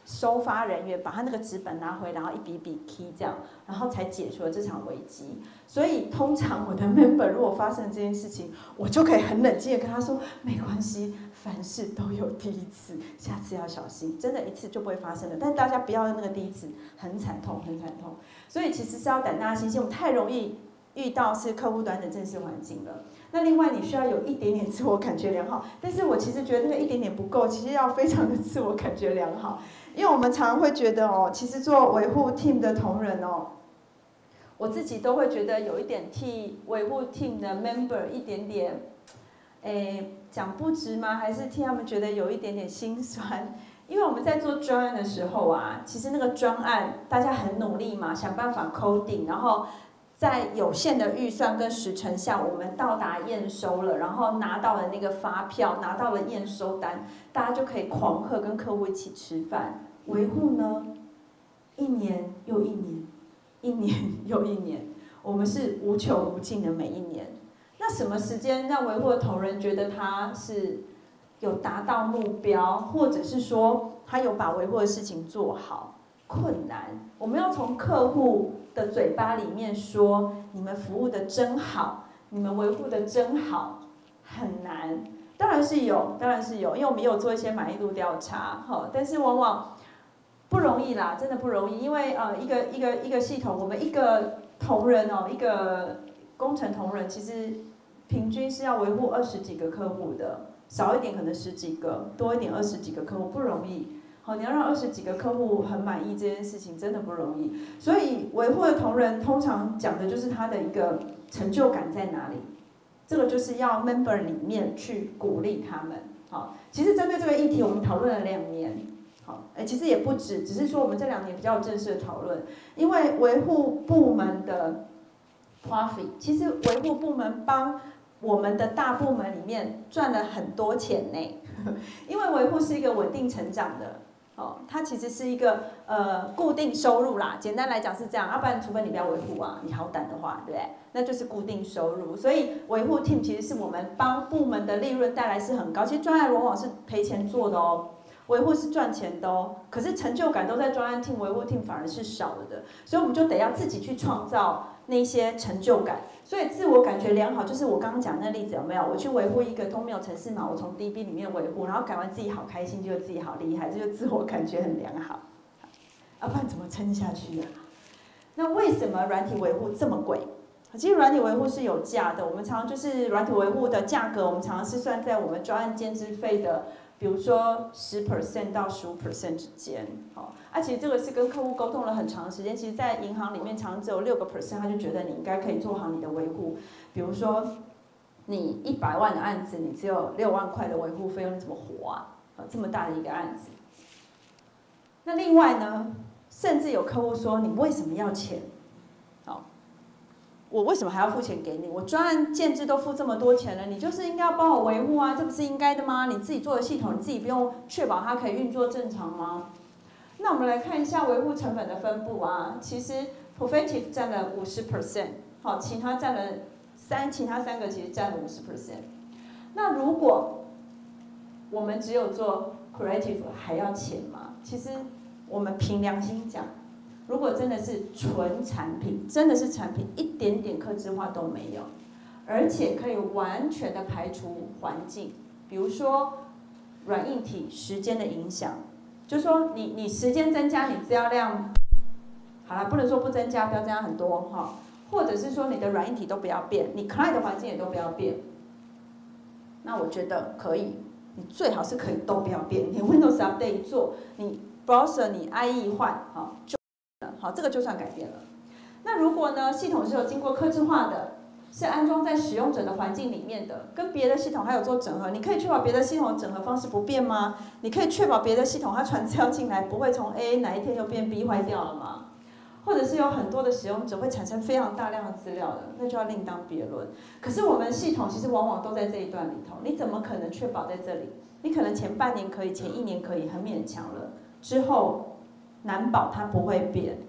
收发人员把他那个纸本拿回，然后一笔笔 key 这样，然后才解除了这场危机。所以通常我的 member 如果发生这件事情，我就可以很冷静的跟他说，没关系，凡事都有第一次，下次要小心，真的一次就不会发生了。但大家不要那个第一次很惨痛，很惨痛。所以其实是要胆大心细，我们太容易遇到是客户端的正式环境了。那另外你需要有一点点自我感觉良好，但是我其实觉得那个一点点不够，其实要非常的自我感觉良好。因为我们常常会觉得哦，其实做维护 team 的同仁哦，我自己都会觉得有一点替维护 team 的 member 一点点，诶，讲不值吗？还是替他们觉得有一点点心酸？因为我们在做专案的时候啊，其实那个专案大家很努力嘛，想办法 coding， 然后在有限的预算跟时程下，我们到达验收了，然后拿到了那个发票，拿到了验收单，大家就可以狂贺，跟客户一起吃饭。维护呢，一年又一年，一年又一年，我们是无穷无尽的每一年。那什么时间让维护的同仁觉得他是有达到目标，或者是说他有把维护的事情做好？困难，我们要从客户的嘴巴里面说，你们服务的真好，你们维护的真好，很难。当然是有，当然是有，因为我们也有做一些满意度调查，哈，但是往往不容易啦，真的不容易，因为呃，一个一个一个系统，我们一个同仁哦，一个工程同仁，其实平均是要维护二十几个客户的，少一点可能十几个，多一点二十几个客户，不容易。好，你要让二十几个客户很满意这件事情真的不容易，所以维护的同仁通常讲的就是他的一个成就感在哪里，这个就是要 member 里面去鼓励他们。好，其实针对这个议题，我们讨论了两年。好，哎，其实也不止，只是说我们这两年比较有正式的讨论，因为维护部门的 profit， 其实维护部门帮我们的大部门里面赚了很多钱呢，因为维护是一个稳定成长的。哦，它其实是一个呃固定收入啦，简单来讲是这样，要不然除非你不要维护啊，你好胆的话，对不对？那就是固定收入，所以维护 team 其实是我们帮部门的利润带来是很高，其实专案往往是赔钱做的哦，维护是赚钱的哦，可是成就感都在专案 team， 维护 team 反而是少了的，所以我们就得要自己去创造那些成就感。所以自我感觉良好，就是我刚刚讲那个例子有没有？我去维护一个都没有程式码，我从 D B 里面维护，然后改完自己好开心，觉得自己好厉害，这就自我感觉很良好。要不然怎么撑下去啊？那为什么软体维护这么贵？其实软体维护是有价的，我们常常就是软体维护的价格，我们常常是算在我们专案建制费的，比如说十 percent 到十五 percent 之间。好，啊，其实这个是跟客户沟通了很长的时间。其实，在银行里面，常常只有六个 percent， 他就觉得你应该可以做好你的维护。比如说，你一百万的案子，你只有六万块的维护费用，你怎么活啊？啊，这么大的一个案子。那另外呢，甚至有客户说，你为什么要钱？好。我为什么还要付钱给你？我专案建制都付这么多钱了，你就是应该要帮我维护啊，这不是应该的吗？你自己做的系统，你自己不用确保它可以运作正常吗？那我们来看一下维护成本的分布啊，其实 Profective 占了五十 percent， 好，其他占了三，其他三个其实占了五十 percent。那如果我们只有做 Creative 还要钱吗？其实我们凭良心讲。如果真的是纯产品，真的是产品，一点点客制化都没有，而且可以完全的排除环境，比如说软硬体时间的影响，就是说你你时间增加，你资料量，好了，不能说不增加，不要增加很多哈，或者是说你的软硬体都不要变，你 client 的环境也都不要变，那我觉得可以，你最好是可以都不要变，你 Windows Update 做，你 Browser 你 I E 换，好就。好，这个就算改变了。那如果呢，系统是有经过客制化的，是安装在使用者的环境里面的，跟别的系统还有做整合，你可以确保别的系统的整合方式不变吗？你可以确保别的系统它传资料进来不会从 A 哪一天又变 B 坏掉了吗？或者是有很多的使用者会产生非常大量的资料的，那就要另当别论。可是我们系统其实往往都在这一段里头，你怎么可能确保在这里？你可能前半年可以，前一年可以，很勉强了，之后难保它不会变。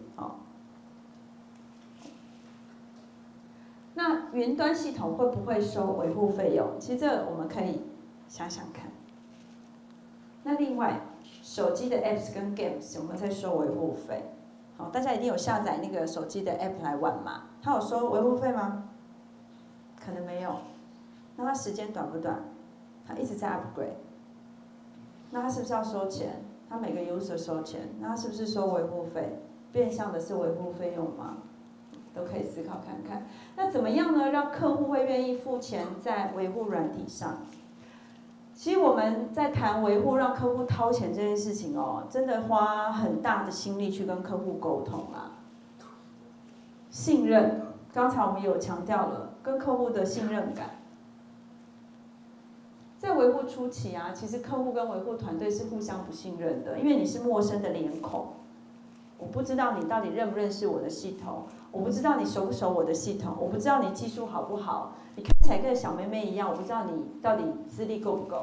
那云端系统会不会收维护费用？其实这我们可以想想看。那另外， 手机的 apps 跟 games 有没有在收维护费？好，大家一定有下载那个手机的 app 来玩嘛？它有收维护费吗？可能没有。那它时间短不短？它一直在 upgrade。那它是不是要收钱？它每个 user 收钱，那它是不是收维护费？变相的是维护费用吗？都可以思考看看。那怎么样呢？让客户会愿意付钱在维护软体上？其实我们在谈维护让客户掏钱这件事情哦，真的花很大的心力去跟客户沟通啊。信任，刚才我们有强调了，跟客户的信任感。在维护初期啊，其实客户跟维护团队是互相不信任的，因为你是陌生的脸孔，我不知道你到底认不认识我的系统，我不知道你熟不熟我的系统，我不知道你技术好不好，你看起来跟小妹妹一样，我不知道你到底资历够不够。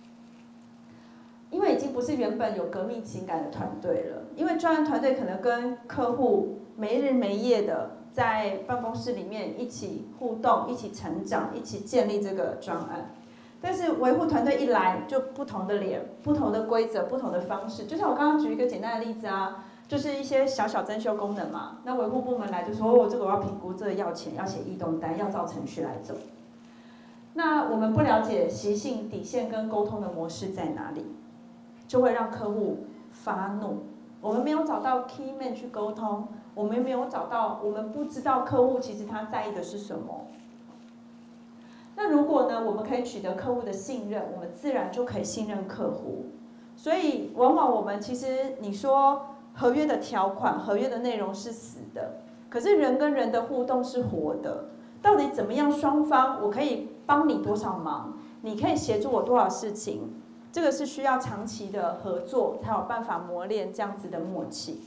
因为已经不是原本有革命情感的团队了，因为专案团队可能跟客户没日没夜的在办公室里面一起互动、一起成长、一起建立这个专案。但是维护团队一来，就不同的脸、不同的规则、不同的方式。就像我刚刚举一个简单的例子啊，就是一些小小增修功能嘛。那维护部门来就说，哦，这个我要评估，这个要钱，要写异动单，要照程序来走。那我们不了解习性、底线跟沟通的模式在哪里，就会让客户发怒。我们没有找到 key man 去沟通，我们没有找到，我们不知道客户其实他在意的是什么。那如果呢，我们可以取得客户的信任，我们自然就可以信任客户。所以，往往我们其实你说合约的条款、合约的内容是死的，可是人跟人的互动是活的。到底怎么样？双方我可以帮你多少忙，你可以协助我多少事情，这个是需要长期的合作才有办法磨练这样子的默契。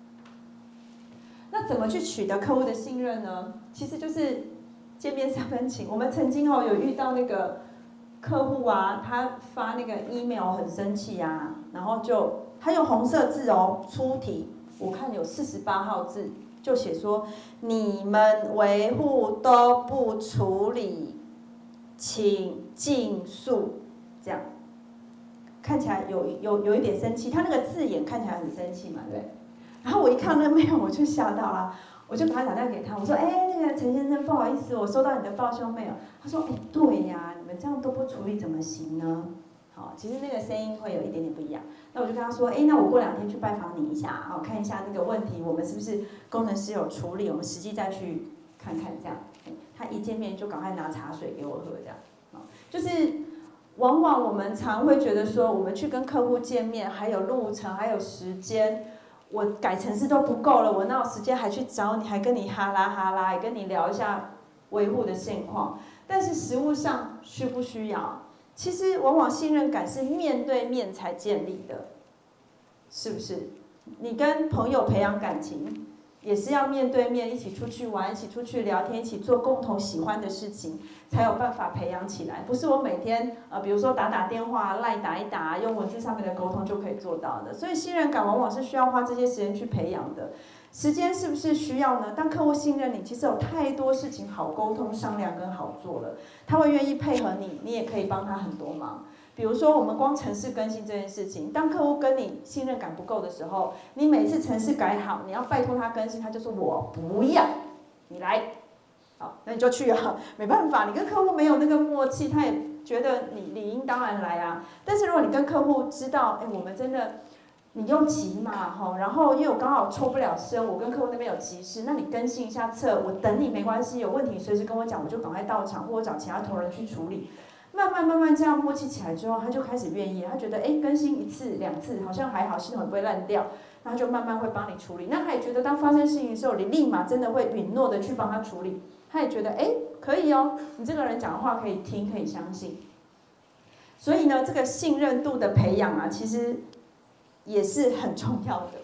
那怎么去取得客户的信任呢？其实就是见面三分情。我们曾经哦有遇到那个客户啊，他发那个 email 很生气啊，然后就他用红色字哦粗体，我看有四十八号字，就写说你们维护都不处理，请尽速，这样看起来有有有一点生气，他那个字眼看起来很生气嘛，对不对？然后我一看那 mail 我就吓到啦。我就把他打电话给他，我说：“哎，那个陈先生，不好意思，我收到你的报修 mail。”他说：“哎，对呀，你们这样都不处理怎么行呢？”好，其实那个声音会有一点点不一样。那我就跟他说：“哎，那我过两天去拜访你一下，好，看一下那个问题，我们是不是工程师有处理？我们实际再去看看这样。”他一见面就赶快拿茶水给我喝，这样。就是往往我们常会觉得说，我们去跟客户见面，还有路程，还有时间。我改程式都不够了，我哪有时间还去找你，还跟你哈拉哈拉，也跟你聊一下维护的现况。但是实务上需不需要？其实往往信任感是面对面才建立的，是不是？你跟朋友培养感情，也是要面对面一起出去玩，一起出去聊天，一起做共同喜欢的事情，才有办法培养起来。不是我每天呃，比如说打打电话、赖打一打，用文字上面的沟通就可以做到的。所以信任感往往是需要花这些时间去培养的。时间是不是需要呢？当客户信任你，其实有太多事情好沟通、商量跟好做了，他会愿意配合你，你也可以帮他很多忙。比如说，我们光程式更新这件事情，当客户跟你信任感不够的时候，你每次程式改好，你要拜托他更新，他就说我不要，你来，好，那你就去啊，没办法，你跟客户没有那个默契，他也觉得你理应当然来啊。但是如果你跟客户知道，哎，我们真的，你用急嘛，哈，然后因为我刚好抽不了身，我跟客户那边有急事，那你更新一下册，我等你没关系，有问题随时跟我讲，我就赶快到场，或者找其他同仁去处理。慢慢慢慢这样默契起来之后，他就开始愿意，他觉得哎，更新一次两次好像还好，系统也不会烂掉，那他就慢慢会帮你处理。那他也觉得当发生事情的时候，你立马真的会允诺的去帮他处理，他也觉得哎可以哦，你这个人讲的话可以听，可以相信。所以呢，这个信任度的培养啊，其实也是很重要的。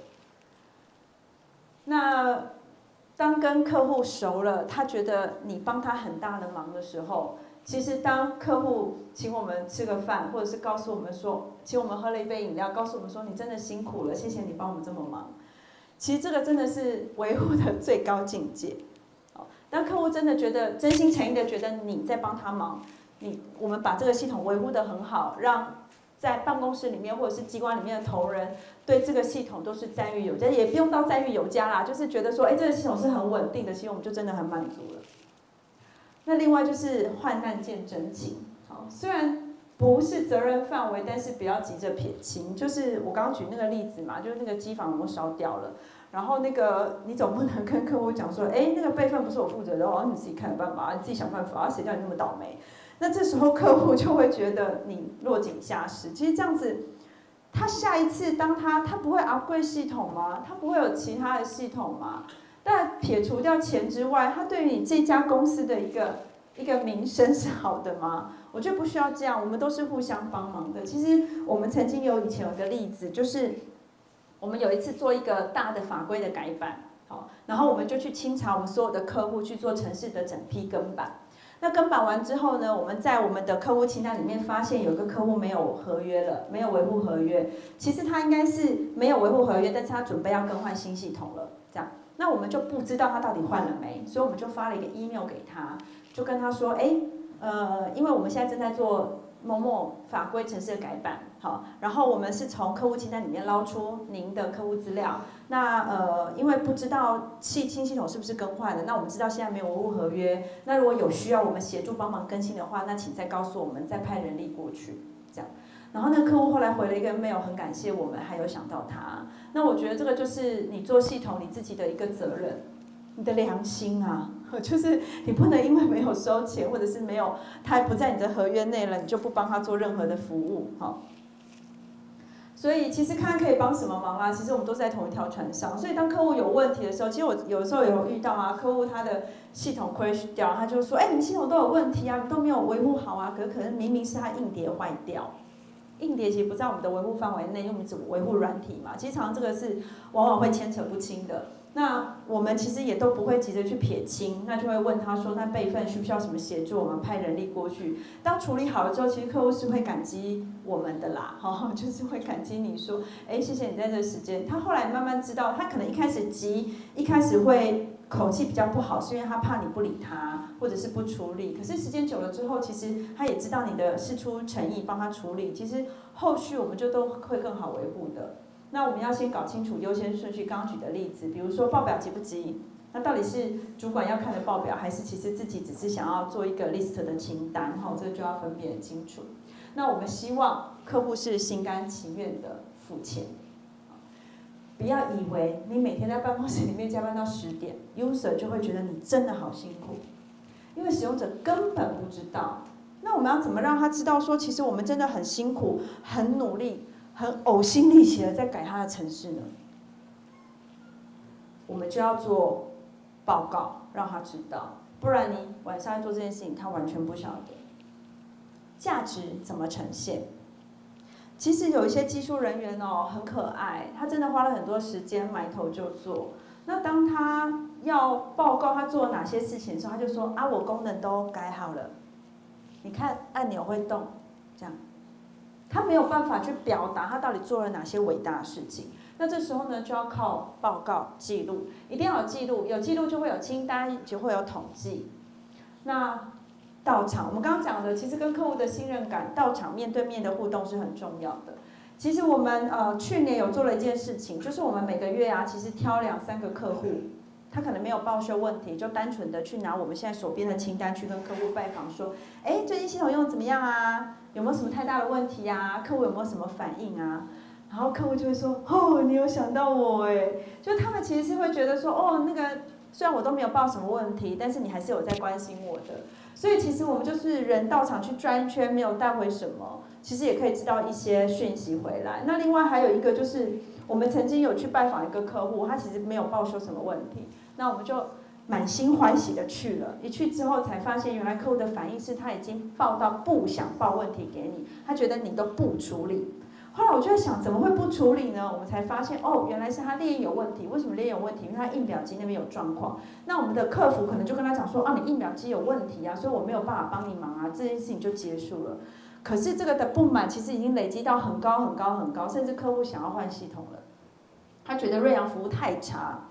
那当跟客户熟了，他觉得你帮他很大的忙的时候，其实当客户请我们吃个饭，或者是告诉我们说，请我们喝了一杯饮料，告诉我们说你真的辛苦了，谢谢你帮我们这么忙。其实这个真的是维护的最高境界。当客户真的觉得真心诚意的觉得你在帮他忙，你我们把这个系统维护得很好，让在办公室里面或者是机关里面的同仁，对这个系统都是赞誉有加，也不用到赞誉有加啦，就是觉得说，哎，这个系统是很稳定的，其实我们就真的很满足了。那另外就是患难见真情，好，虽然不是责任范围，但是不要急着撇清。就是我刚刚举那个例子嘛，就是那个机房有没有烧掉了，然后那个你总不能跟客户讲说，哎，那个备份不是我负责的哦，你自己看办法，你自己想办法，谁叫你那么倒霉？那这时候客户就会觉得你落井下石。其实这样子，他下一次当他他不会 upgrade 系统吗？他不会有其他的系统吗？但撇除掉钱之外，他对于你这家公司的一个一个名声是好的吗？我觉得不需要这样，我们都是互相帮忙的。其实我们曾经有以前有一个例子，就是我们有一次做一个大的法规的改版，好，然后我们就去清查我们所有的客户去做程式的整批更版。那更版完之后呢，我们在我们的客户清单里面发现有一个客户没有合约了，没有维护合约。其实他应该是没有维护合约，但是他准备要更换新系统了，这样。那我们就不知道他到底换了没，所以我们就发了一个 email 给他，就跟他说，哎，呃，因为我们现在正在做某某法规程式的改版，好，然后我们是从客户清单里面捞出您的客户资料，那呃，因为不知道系新系统是不是更换了，那我们知道现在没有维护合约，那如果有需要我们协助帮忙更新的话，那请再告诉我们，再派人力过去，这样。然后那个客户后来回了一个 mail， 很感谢我们，还有想到他。那我觉得这个就是你做系统你自己的一个责任，你的良心啊，就是你不能因为没有收钱，或者是没有他不在你的合约内了，你就不帮他做任何的服务，哈。所以其实看可以帮什么忙啊？其实我们都是在同一条船上。所以当客户有问题的时候，其实我有的时候有遇到啊，客户他的系统 crash 掉，他就说，哎，你们系统都有问题啊，你都没有维护好啊，可可能明明是他硬碟坏掉。硬碟其实不在我们的维护范围内，因为我们只维护软体嘛。其实常常这个是往往会牵扯不清的。那我们其实也都不会急着去撇清，那就会问他说，那备份需不需要什么协助？我们派人力过去。当处理好了之后，其实客户是会感激我们的啦，哈，就是会感激你说，哎，谢谢你在这个时间。他后来慢慢知道，他可能一开始急，一开始会口气比较不好，是因为他怕你不理他，或者是不处理。可是时间久了之后，其实他也知道你的释出诚意，帮他处理。其实后续我们就都会更好维护的。那我们要先搞清楚优先顺序。刚刚举的例子，比如说报表急不急？那到底是主管要看的报表，还是其实自己只是想要做一个 list 的清单？哈，这个就要分辨清楚。那我们希望客户是心甘情愿的付钱。不要以为你每天在办公室里面加班到十点 ，user 就会觉得你真的好辛苦，因为使用者根本不知道。那我们要怎么让他知道说，其实我们真的很辛苦、很努力、很呕心沥血的在改他的程式呢？我们就要做报告，让他知道，不然你晚上要做这件事情，他完全不晓得。价值怎么呈现？其实有一些技术人员哦，很可爱，他真的花了很多时间埋头就做。那当他要报告他做了哪些事情的时候，他就说啊，我功能都改好了，你看按钮会动，这样。他没有办法去表达他到底做了哪些伟大的事情。那这时候呢，就要靠报告记录，一定要有记录，有记录就会有清单，就会有统计。那到场，我们刚刚讲的，其实跟客户的信任感，到场面对面的互动是很重要的。其实我们呃去年有做了一件事情，就是我们每个月啊，其实挑两三个客户，他可能没有报修问题，就单纯的去拿我们现在手边的清单去跟客户拜访，说，哎，最近系统用的怎么样啊？有没有什么太大的问题啊？客户有没有什么反应啊？然后客户就会说，哦，你有想到我哎，就他们其实是会觉得说，哦，那个虽然我都没有报什么问题，但是你还是有在关心我的。所以其实我们就是人到场去转一圈，没有带回什么，其实也可以知道一些讯息回来。那另外还有一个就是，我们曾经有去拜访一个客户，他其实没有报修什么问题，那我们就满心欢喜的去了。一去之后才发现，原来客户的反应是他已经报到不想报问题给你，他觉得你都不处理。后来我就在想，怎么会不处理呢？我们才发现，哦，原来是他列印有问题。为什么列印有问题？因为他印表机那边有状况。那我们的客服可能就跟他讲说，啊，你印表机有问题啊，所以我没有办法帮你忙啊，这件事情就结束了。可是这个的不满其实已经累积到很高很高很高，甚至客户想要换系统了。他觉得瑞阳服务太差。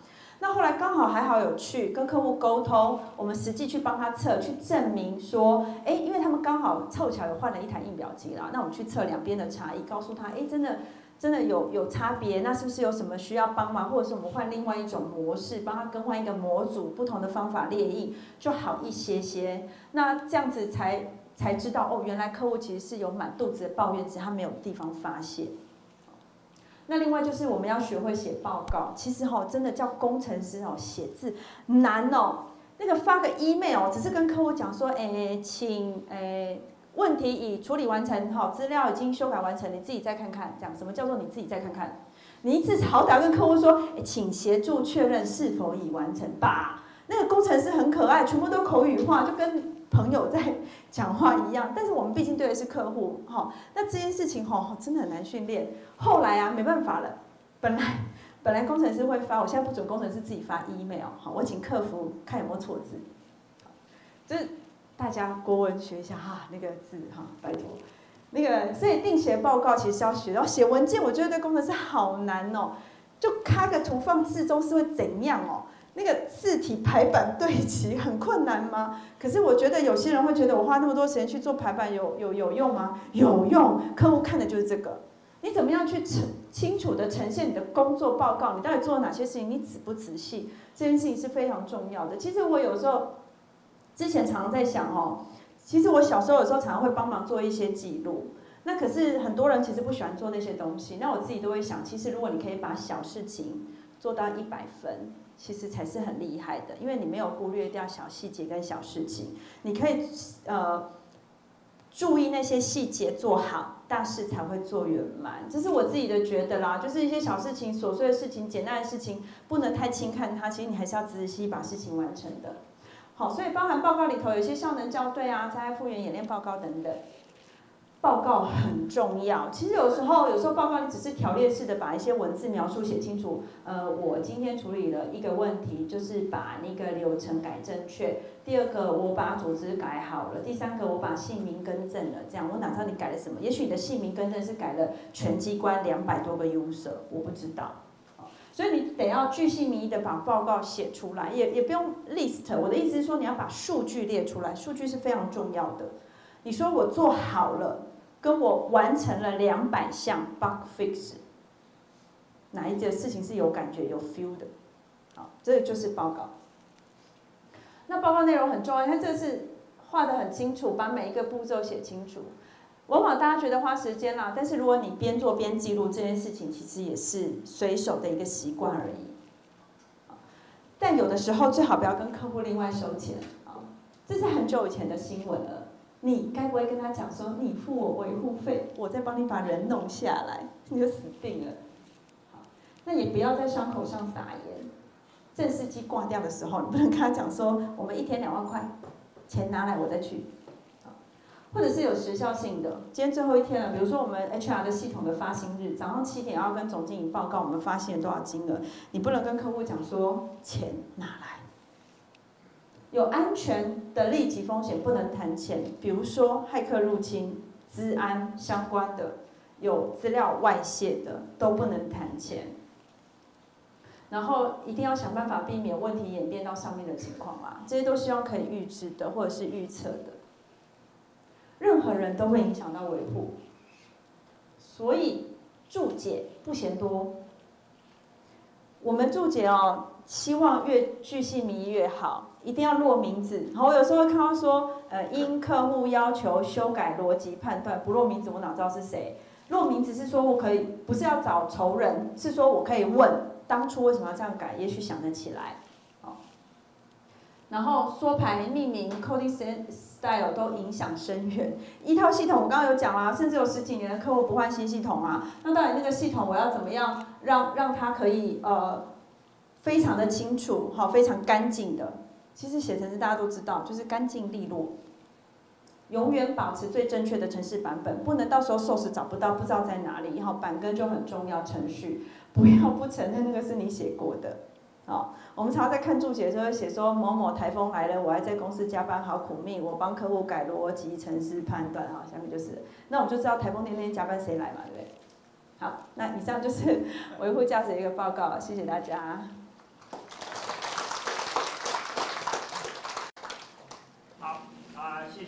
那后来刚好还好有去跟客户沟通，我们实际去帮他测，去证明说，哎，因为他们刚好凑巧有换了一台印表机啦，那我们去测两边的差异，告诉他，哎，真的。真的有有差别，那是不是有什么需要帮忙，或者是我们换另外一种模式，帮他更换一个模组，不同的方法列印就好一些些。那这样子才才知道哦，原来客户其实是有满肚子的抱怨，只是他没有地方发泄。那另外就是我们要学会写报告，其实哈、哦，真的叫工程师哦，写字难哦。那个发个 email 只是跟客户讲说，哎，请哎。问题已处理完成，好，资料已经修改完成，你自己再看看。这样，什么叫做你自己再看看？你至少好歹跟客户说，请协助确认是否已完成吧。那个工程师很可爱，全部都口语化，就跟朋友在讲话一样。但是我们毕竟对的是客户，哈，那这件事情哈真的很难训练。后来啊，没办法了，本来本来工程师会发，我现在不准工程师自己发 email， 好，我请客服看有没有错字，就是。大家国文学一下哈，那个字哈，拜托。那个，所以定写报告其实是要学，然后写文件，我觉得对工程师好难哦。就开个图放字中是会怎样哦？那个字体排版对齐很困难吗？可是我觉得有些人会觉得我花那么多时间去做排版有有有用吗？有用，客户看的就是这个。你怎么样去清清楚的呈现你的工作报告？你到底做了哪些事情？你仔不仔细？这件事情是非常重要的。其实我有时候。之前常常在想哦，其实我小时候有时候常常会帮忙做一些记录，那可是很多人其实不喜欢做那些东西，那我自己都会想，其实如果你可以把小事情做到一百分，其实才是很厉害的，因为你没有忽略掉小细节跟小事情，你可以呃注意那些细节做好，大事才会做圆满，这是我自己的觉得啦，就是一些小事情、琐碎的事情、简单的事情，不能太轻看它，其实你还是要仔细把事情完成的。好，所以包含报告里头有一些效能校对啊、灾害复原演练报告等等，报告很重要。其实有时候，有时候报告你只是条列式的把一些文字描述写清楚。呃，我今天处理了一个问题，就是把那个流程改正确；第二个，我把组织改好了；第三个，我把姓名更正了。这样，我哪知道你改了什么？也许你的姓名更正是改了全机关两百多个 user， 我不知道。所以你得要鉅细靡遗的把报告写出来，也也不用 list。我的意思是说，你要把数据列出来，数据是非常重要的。你说我做好了，跟我完成了两百项 bug fix， 哪一件事情是有感觉、有 feel 的？好，这个就是报告。那报告内容很重要，你看这是画得很清楚，把每一个步骤写清楚。往往大家觉得花时间啦，但是如果你边做边记录这件事情，其实也是随手的一个习惯而已。但有的时候最好不要跟客户另外收钱啊，这是很久以前的新闻了。你该不会跟他讲说，你付我维护费，我再帮你把人弄下来，你就死定了。那也不要在伤口上撒盐。正司机挂掉的时候，你不能跟他讲说，我们一天两万块，钱拿来我再去。或者是有时效性的，今天最后一天了，比如说我们 H R 的系统的发薪日，早上七点要跟总经理报告我们发现了多少金额，你不能跟客户讲说钱拿来。有安全的立即风险不能谈钱，比如说骇客入侵、资安相关的，有资料外泄的都不能谈钱。然后一定要想办法避免问题演变到上面的情况啦，这些都希望可以预知的或者是预测的。任何人都会影响到维护，所以注解不嫌多。我们注解哦，希望越鉅细靡遗越好，一定要落名字。然后我有时候会看到说，呃，因客户要求修改逻辑判断，不落名字，我哪知道是谁？落名字是说我可以，不是要找仇人，是说我可以问当初为什么要这样改，也许想得起来。然后缩排、命名、coding style 都影响深远。一套系统我刚刚有讲啦，甚至有十几年的客户不换新系统啊，那到底那个系统我要怎么样让让它可以呃非常的清楚，好，非常干净的。其实写程式大家都知道，就是干净利落，永远保持最正确的程式版本，不能到时候 source 找不到，不知道在哪里。好，板根就很重要，程序不要不承认那个是你写过的。好，我们常常在看注解的时候写说某某台风来了，我还在公司加班，好苦命，我帮客户改逻辑、程式判断，好，下面就是，那我们就知道台风天那天加班谁来嘛，对不对？好，那以上就是维护价值的一个报告，谢谢大家。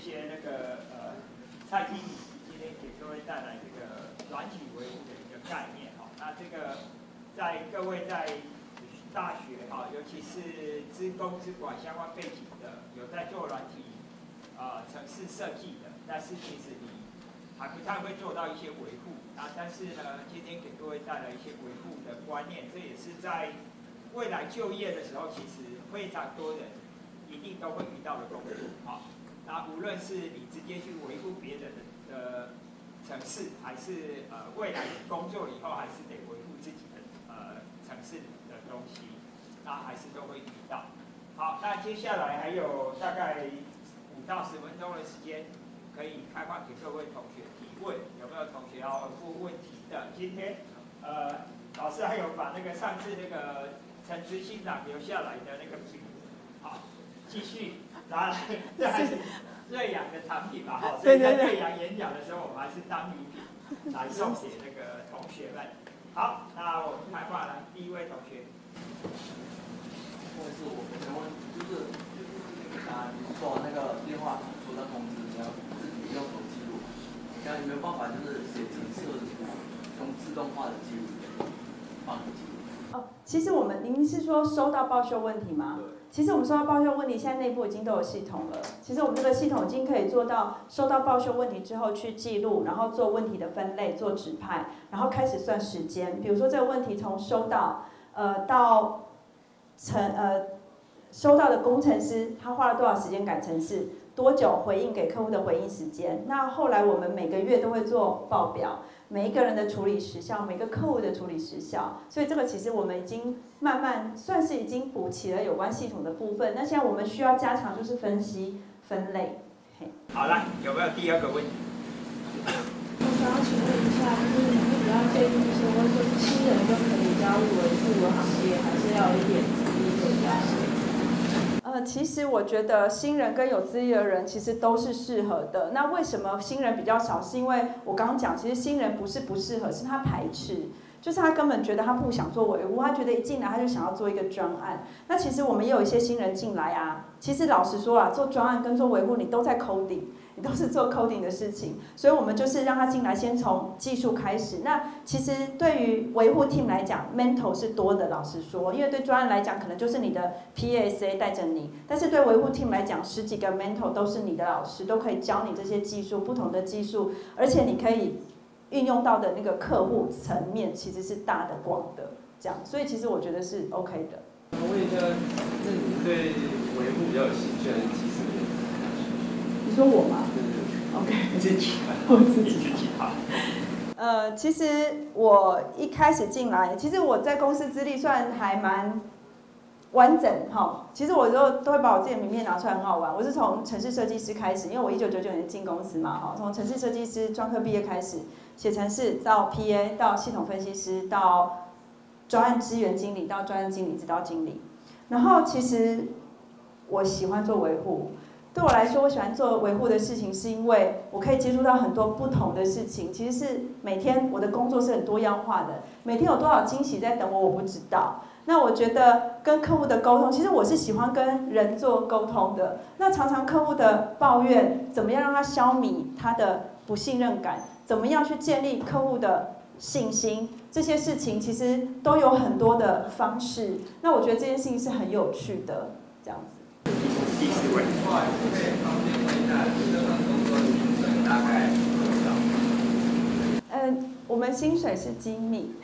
谢那个呃蔡经理今天给各位带来这个软体维护的一个概念哈。那这个在各位在大学哈，尤其是资工资管相关背景的，有在做软体啊、呃、程式设计的，但是其实你还不太会做到一些维护啊。但是呢，今天给各位带来一些维护的观念，这也是在未来就业的时候，其实非常多人一定都会遇到的工作啊。那无论是你直接去维护别人的程式，还是呃未来工作以后还是得维护自己的呃程式的东西，那还是都会遇到。好，那接下来还有大概五到十分钟的时间，可以开放给各位同学提问。有没有同学要问问题的？今天呃老师还有把那个上次那个陈执行长留下来的那个笔，好，继续拿来，这还是瑞阳的产品嘛？好，所以在瑞阳演讲的时候，我们还是当礼品来送给那个同学们。好，那我们开放了第一位同学。
或者是我我想问，就是啊，你说那个电话收到通知，你要自己用手记录，那有没有办法就是写程式的时候用自动化的记录，帮你记录？
哦，其实我们您是说收到报修问题吗？其实我们收到报修问题，现在内部已经都有系统了。其实我们这个系统已经可以做到收到报修问题之后去记录，然后做问题的分类、做指派，然后开始算时间。比如说这个问题从收到，呃，到成呃收到的工程师他花了多少时间改程式，多久回应给客户的回应时间。那后来我们每个月都会做报表。每一个人的处理时效，每个客户的处理时效，所以这个其实我们已经慢慢算是已经补齐了有关系统的部分。那现在我们需要加强就是分析分类。
好了，有没有第二个问题？
我想要请问一下，就是你会比较建议说，就是新人就可以加入维护行业，还是要有一点资历会比较好？
呃，其实我觉得新人跟有资历的人其实都是适合的。那为什么新人比较少？是因为我刚刚讲，其实新人不是不适合，是他排斥，就是他根本觉得他不想做维护，他觉得一进来他就想要做一个专案。那其实我们也有一些新人进来啊，其实老实说啊，做专案跟做维护你都在 coding。你都是做 coding 的事情，所以我们就是让他进来，先从技术开始。那其实对于维护 team 来讲 ，mentor 是多的，老实说，因为对专案来讲，可能就是你的 P A S A 带着你，但是对维护 team 来讲，十几个 mentor 都是你的老师，都可以教你这些技术，不同的技术，而且你可以运用到的那个客户层面其实是大的广的，这样，所以其实我觉得是 OK 的。
我问一下，那你对维护比较有兴趣还是技术？
你说我吗？
对对对
？OK，
自己，
我自己。
自己好。
呃，其实我一开始进来，其实我在公司资历算还蛮完整哈。其实我都都会把我自己的名片拿出来，很好玩。我是从程式设计师开始，因为我一九九九年进公司嘛哈，从程式设计师专科毕业开始，写程式到 P A 到系统分析师到专案资源经理到专案经理直到经理。然后其实我喜欢做维护。对我来说，我喜欢做维护的事情，是因为我可以接触到很多不同的事情。其实是每天我的工作是很多样化的，每天有多少惊喜在等我，我不知道。那我觉得跟客户的沟通，其实我是喜欢跟人做沟通的。那常常客户的抱怨，怎么样让他消弭他的不信任感？怎么样去建立客户的信心？这些事情其实都有很多的方式。那我觉得这件事情是很有趣的，这样子。
第四位。
不好意思，可以方便问一下，这份工作薪水大概多少？
呃，我们薪水是机密。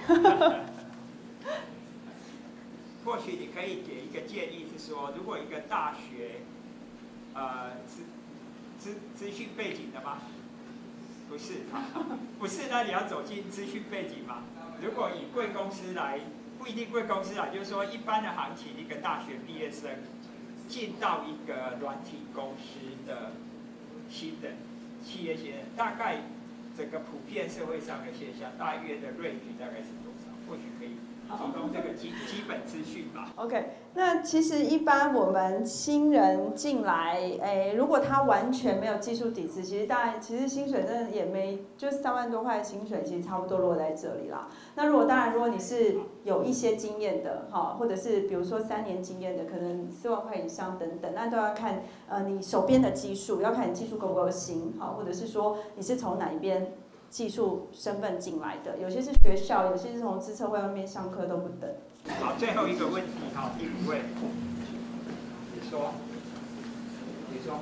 或许你可以给一个建议，是说，如果一个大学，呃，资资资讯背景的吗？不是，不是，那你要走进资讯背景嘛？如果以贵公司来，不一定贵公司啦，就是说一般的行情，一个大学毕业生进到一个软体公司的新人、企业新人，大概整个普遍社会上的现象，大约的 range 大概是多少？或许可以提供这个基基本资讯吧。
OK， 那其实一般我们新人进来，哎，如果他完全没有技术底子，其实大概其实薪水真的也没，就三万多块的薪水，其实差不多落在这里啦。那如果当然，如果你是有一些经验的，哈，或者是比如说三年经验的，可能四万块以上等等，那都要看呃你手边的技术，要看你技术够不够新，哈，或者是说你是从哪一边技术身份进来的，有些是学校，有些是从资策会外面上课都不等。
好，最后一个问题，好，第五位，你说，你说。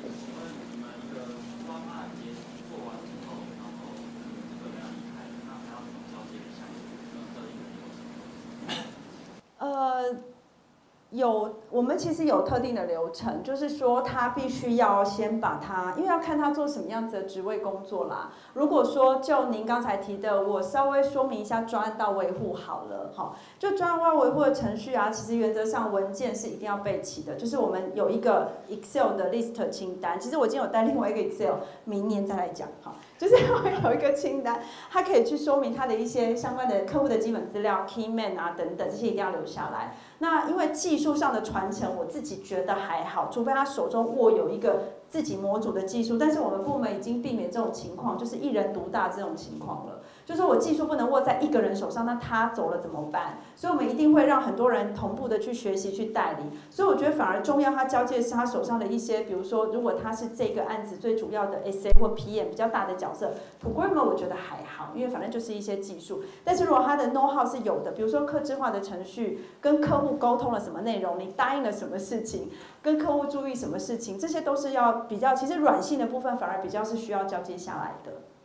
呃，有，我们其实有特定的流程，就是说他必须要先把他，因为要看他做什么样子的职位工作啦。如果说就您刚才提的，我稍微说明一下专案到维护好了，哈，就专案到维护的程序啊，其实原则上文件是一定要备齐的，就是我们有一个 Excel 的 list 清单。其实我今天有带另外一个 Excel， 明年再来讲，哈。就是会有一个清单，它可以去说明它的一些相关的客户的基本资料 ，key man 啊等等，这些一定要留下来。那因为技术上的传承，我自己觉得还好，除非他手中握有一个自己模组的技术，但是我们部门已经避免这种情况，就是一人独大这种情况了。就是我技术不能握在一个人手上，那他走了怎么办？所以我们一定会让很多人同步的去学习、去带领。所以我觉得反而重要，他交接是他手上的一些，比如说，如果他是这个案子最主要的 S A 或 P M 比较大的角色 ，Programmer 我觉得还好，因为反正就是一些技术。但是如果他的 know how 是有的，比如说客制化的程序，跟客户沟通了什么内容，你答应了什么事情，跟客户注意什么事情，这些都是要比较，其实软性的部分反而比较是需要交接下来的。